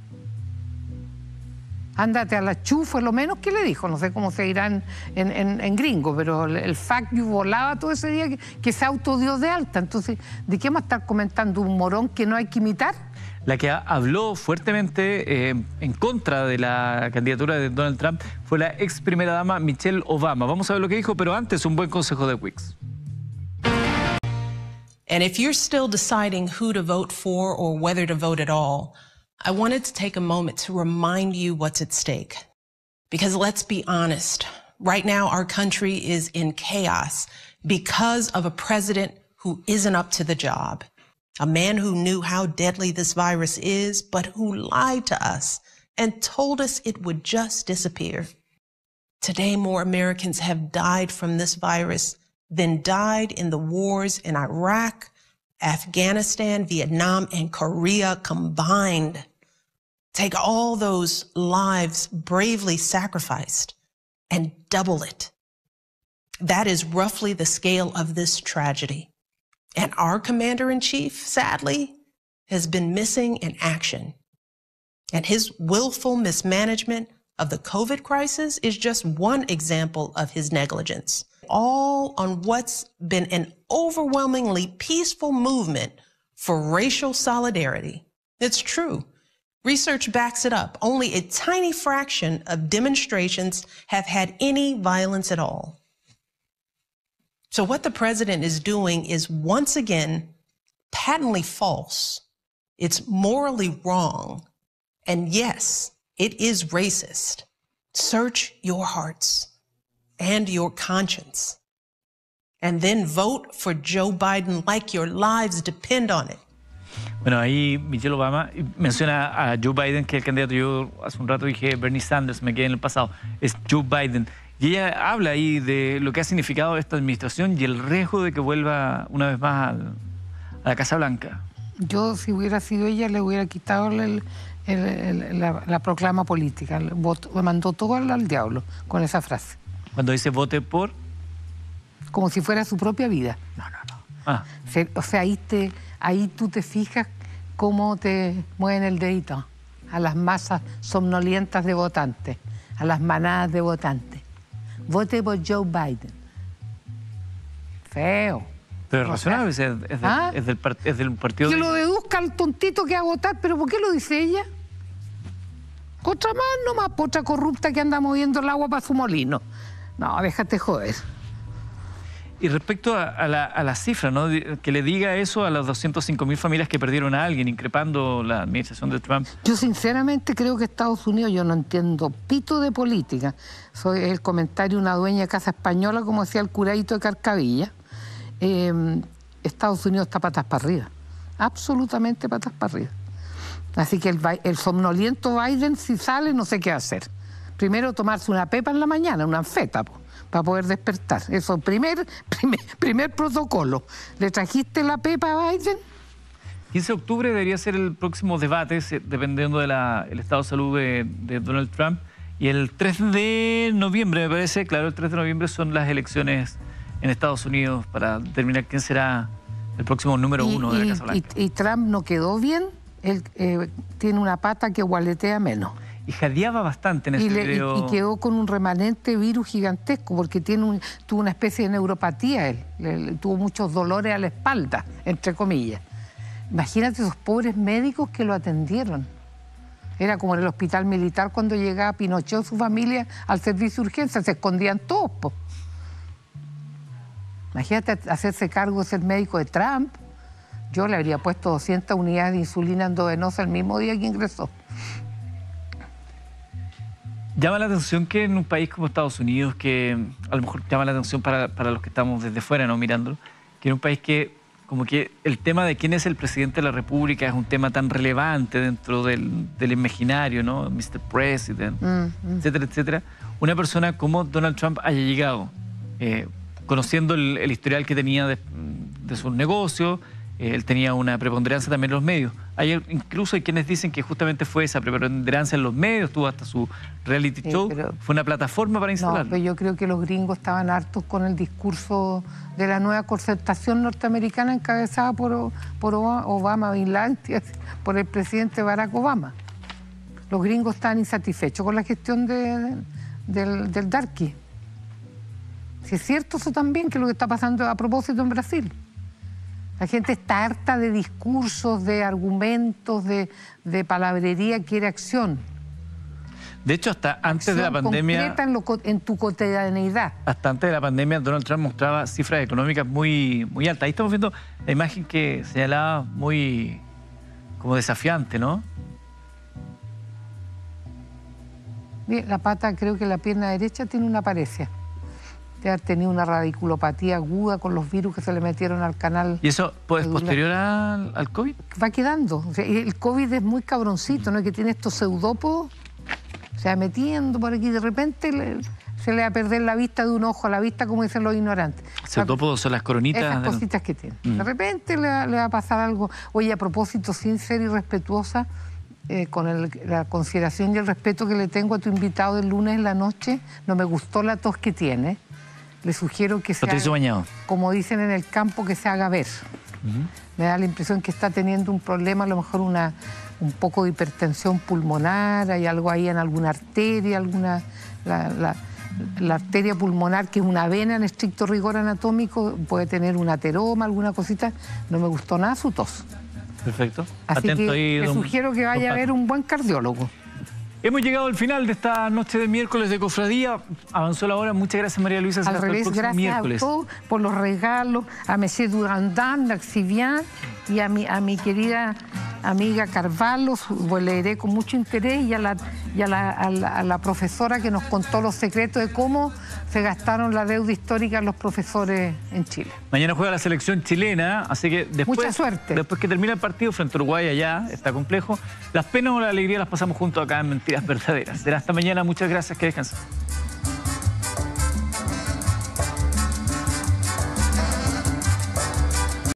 Ándate a la chu, fue lo menos que le dijo, no sé cómo se dirá en, en, en, en gringo, pero el, el fact you volaba todo ese día que, que se autodió de alta. Entonces, ¿de qué vamos a estar comentando un morón que no hay que imitar? La que habló fuertemente eh, en contra de la candidatura de Donald Trump fue la ex primera dama Michelle Obama. Vamos a ver lo que dijo, pero antes un buen consejo de Wix. And if you're still deciding who to vote for or whether to vote at all, I wanted to take a moment to remind you what's at stake. Because let's be honest, right now our country is in chaos because of a president who isn't up to the job. A man who knew how deadly this virus is, but who lied to us and told us it would just disappear. Today, more Americans have died from this virus than died in the wars in Iraq, Afghanistan, Vietnam, and Korea combined. Take all those lives bravely sacrificed and double it. That is roughly the scale of this tragedy. And our commander-in-chief, sadly, has been missing in action. And his willful mismanagement of the COVID crisis is just one example of his negligence, all on what's been an overwhelmingly peaceful movement for racial solidarity. It's true. Research backs it up. Only a tiny fraction of demonstrations have had any violence at all. So what the president is doing is once again patently false. It's morally wrong. And yes, it is racist. Search your hearts and your conscience. And then vote for Joe Biden like your lives depend on it. Bueno, ahí Michelle Obama menciona a Joe Biden, que es el candidato. Yo hace un rato dije Bernie Sanders, me quedé en el pasado. Es Joe Biden. Y ella habla ahí de lo que ha significado esta administración y el riesgo de que vuelva una vez más al, a la Casa Blanca. Yo, si hubiera sido ella, le hubiera quitado el, el, el, la, la proclama política. Le mandó todo al, al diablo con esa frase. Cuando dice vote por... Como si fuera su propia vida. No, no, no. Ah. O sea, ahí, te, ahí tú te fijas cómo te mueven el dedito a las masas somnolientas de votantes, a las manadas de votantes. Vote por Joe Biden. Feo. Pero es razonable, es, es, del, ¿Ah? es, del, es del partido... Que de... lo deduzca al tontito que va a votar, pero ¿por qué lo dice ella? Contra más nomás, otra corrupta que anda moviendo el agua para su molino. No, déjate joder. Y respecto a, a, la, a la cifra, ¿no? Que le diga eso a las doscientas cinco mil familias que perdieron a alguien, increpando la administración de Trump. Yo sinceramente creo que Estados Unidos, yo no entiendo pito de política. Soy el comentario de una dueña de casa española, como decía el curadito de Carcavilla. Eh, Estados Unidos está patas para arriba, absolutamente patas para arriba. Así que el, el somnoliento Biden, si sale, no sé qué hacer. Primero tomarse una pepa en la mañana, una anfeta, po, para poder despertar. Eso, primer, primer, primer protocolo. ¿Le trajiste la pepa a Biden? quince de octubre debería ser el próximo debate, dependiendo del de estado de salud de, de Donald Trump. Y el tres de noviembre, me parece, claro, el tres de noviembre son las elecciones en Estados Unidos para determinar quién será el próximo número y, uno de la Casa Blanca. Y, y Trump no quedó bien, él eh, tiene una pata que gualetea menos. Y jadeaba bastante en ese y le, video. Y, y quedó con un remanente virus gigantesco, porque tiene un, tuvo una especie de neuropatía él, le, le, tuvo muchos dolores a la espalda, entre comillas. Imagínate esos pobres médicos que lo atendieron. Era como en el hospital militar cuando llegaba Pinochet o su familia al servicio de urgencia, se escondían todos, po. Imagínate hacerse cargo de ser médico de Trump. Yo le habría puesto doscientas unidades de insulina endovenosa el mismo día que ingresó. Llama la atención que en un país como Estados Unidos, que a lo mejor llama la atención para, para los que estamos desde fuera, ¿no? Mirándolo, que en un país que como que el tema de quién es el presidente de la República es un tema tan relevante dentro del, del imaginario, ¿no? mister President, mm, mm. etcétera, etcétera. Una persona como Donald Trump haya llegado, eh, conociendo el, el historial que tenía de, de sus negocios, eh, él tenía una preponderancia también en los medios. Hay, incluso hay quienes dicen que justamente fue esa preponderancia en los medios, tuvo hasta su reality sí, show, pero, fue una plataforma para instalarlo. No, pero yo creo que los gringos estaban hartos con el discurso de la nueva concertación norteamericana encabezada por, por Obama, Bin Laden, por el presidente Barack Obama. Los gringos estaban insatisfechos con la gestión de, de, del, del Darky. Si es cierto eso también, que es lo que está pasando a propósito en Brasil. La gente está harta de discursos, de argumentos, de, de palabrería, quiere acción. De hecho, hasta antes acción de la pandemia... concreta en, lo, en tu cotidianidad. Hasta antes de la pandemia, Donald Trump mostraba cifras económicas muy, muy altas. Ahí estamos viendo la imagen que señalaba muy como desafiante, ¿no? La pata, creo que la pierna derecha tiene una parecia. De haber tenido una radiculopatía aguda con los virus que se le metieron al canal. ¿Y eso pues, es posterior al, al COVID? Va quedando. O sea, el COVID es muy cabroncito, ¿no? Que tiene estos pseudópodos, o sea, metiendo por aquí, de repente le, se le va a perder la vista de un ojo a la vista, como dicen los ignorantes. Pseudópodos son las coronitas. Esas de cositas los... que tiene. Mm. De repente le, le va a pasar algo. Oye, a propósito, sin ser irrespetuosa, eh, con el, la consideración y el respeto que le tengo a tu invitado del lunes en la noche, no me gustó la tos que tiene. Le sugiero que se haga, como dicen en el campo, que se haga ver. Uh-huh. Me da la impresión que está teniendo un problema, a lo mejor una, un poco de hipertensión pulmonar, hay algo ahí en alguna arteria, alguna... La, la, la arteria pulmonar, que es una vena en estricto rigor anatómico, puede tener un ateroma, alguna cosita. No me gustó nada su tos. Perfecto. Así Atento que ahí, te don, sugiero que vaya a ver un buen cardiólogo. Hemos llegado al final de esta noche de miércoles de Cofradía. Avanzó la hora. Muchas gracias, María Luisa. Al revés, gracias miércoles. a todos por los regalos, a Monsieur Durandin, Laxivian, y a mi, a mi querida amiga Carvalho, pues leeré con mucho interés, y a la, y a la, a la, a la profesora que nos contó los secretos de cómo se gastaron la deuda histórica los profesores en Chile. Mañana juega la selección chilena, así que después, mucha suerte. Después que termine el partido frente a Uruguay, allá está complejo. Las penas o la alegría las pasamos juntos acá en Mentiras Verdaderas. Será hasta mañana. Muchas gracias. Que descansen.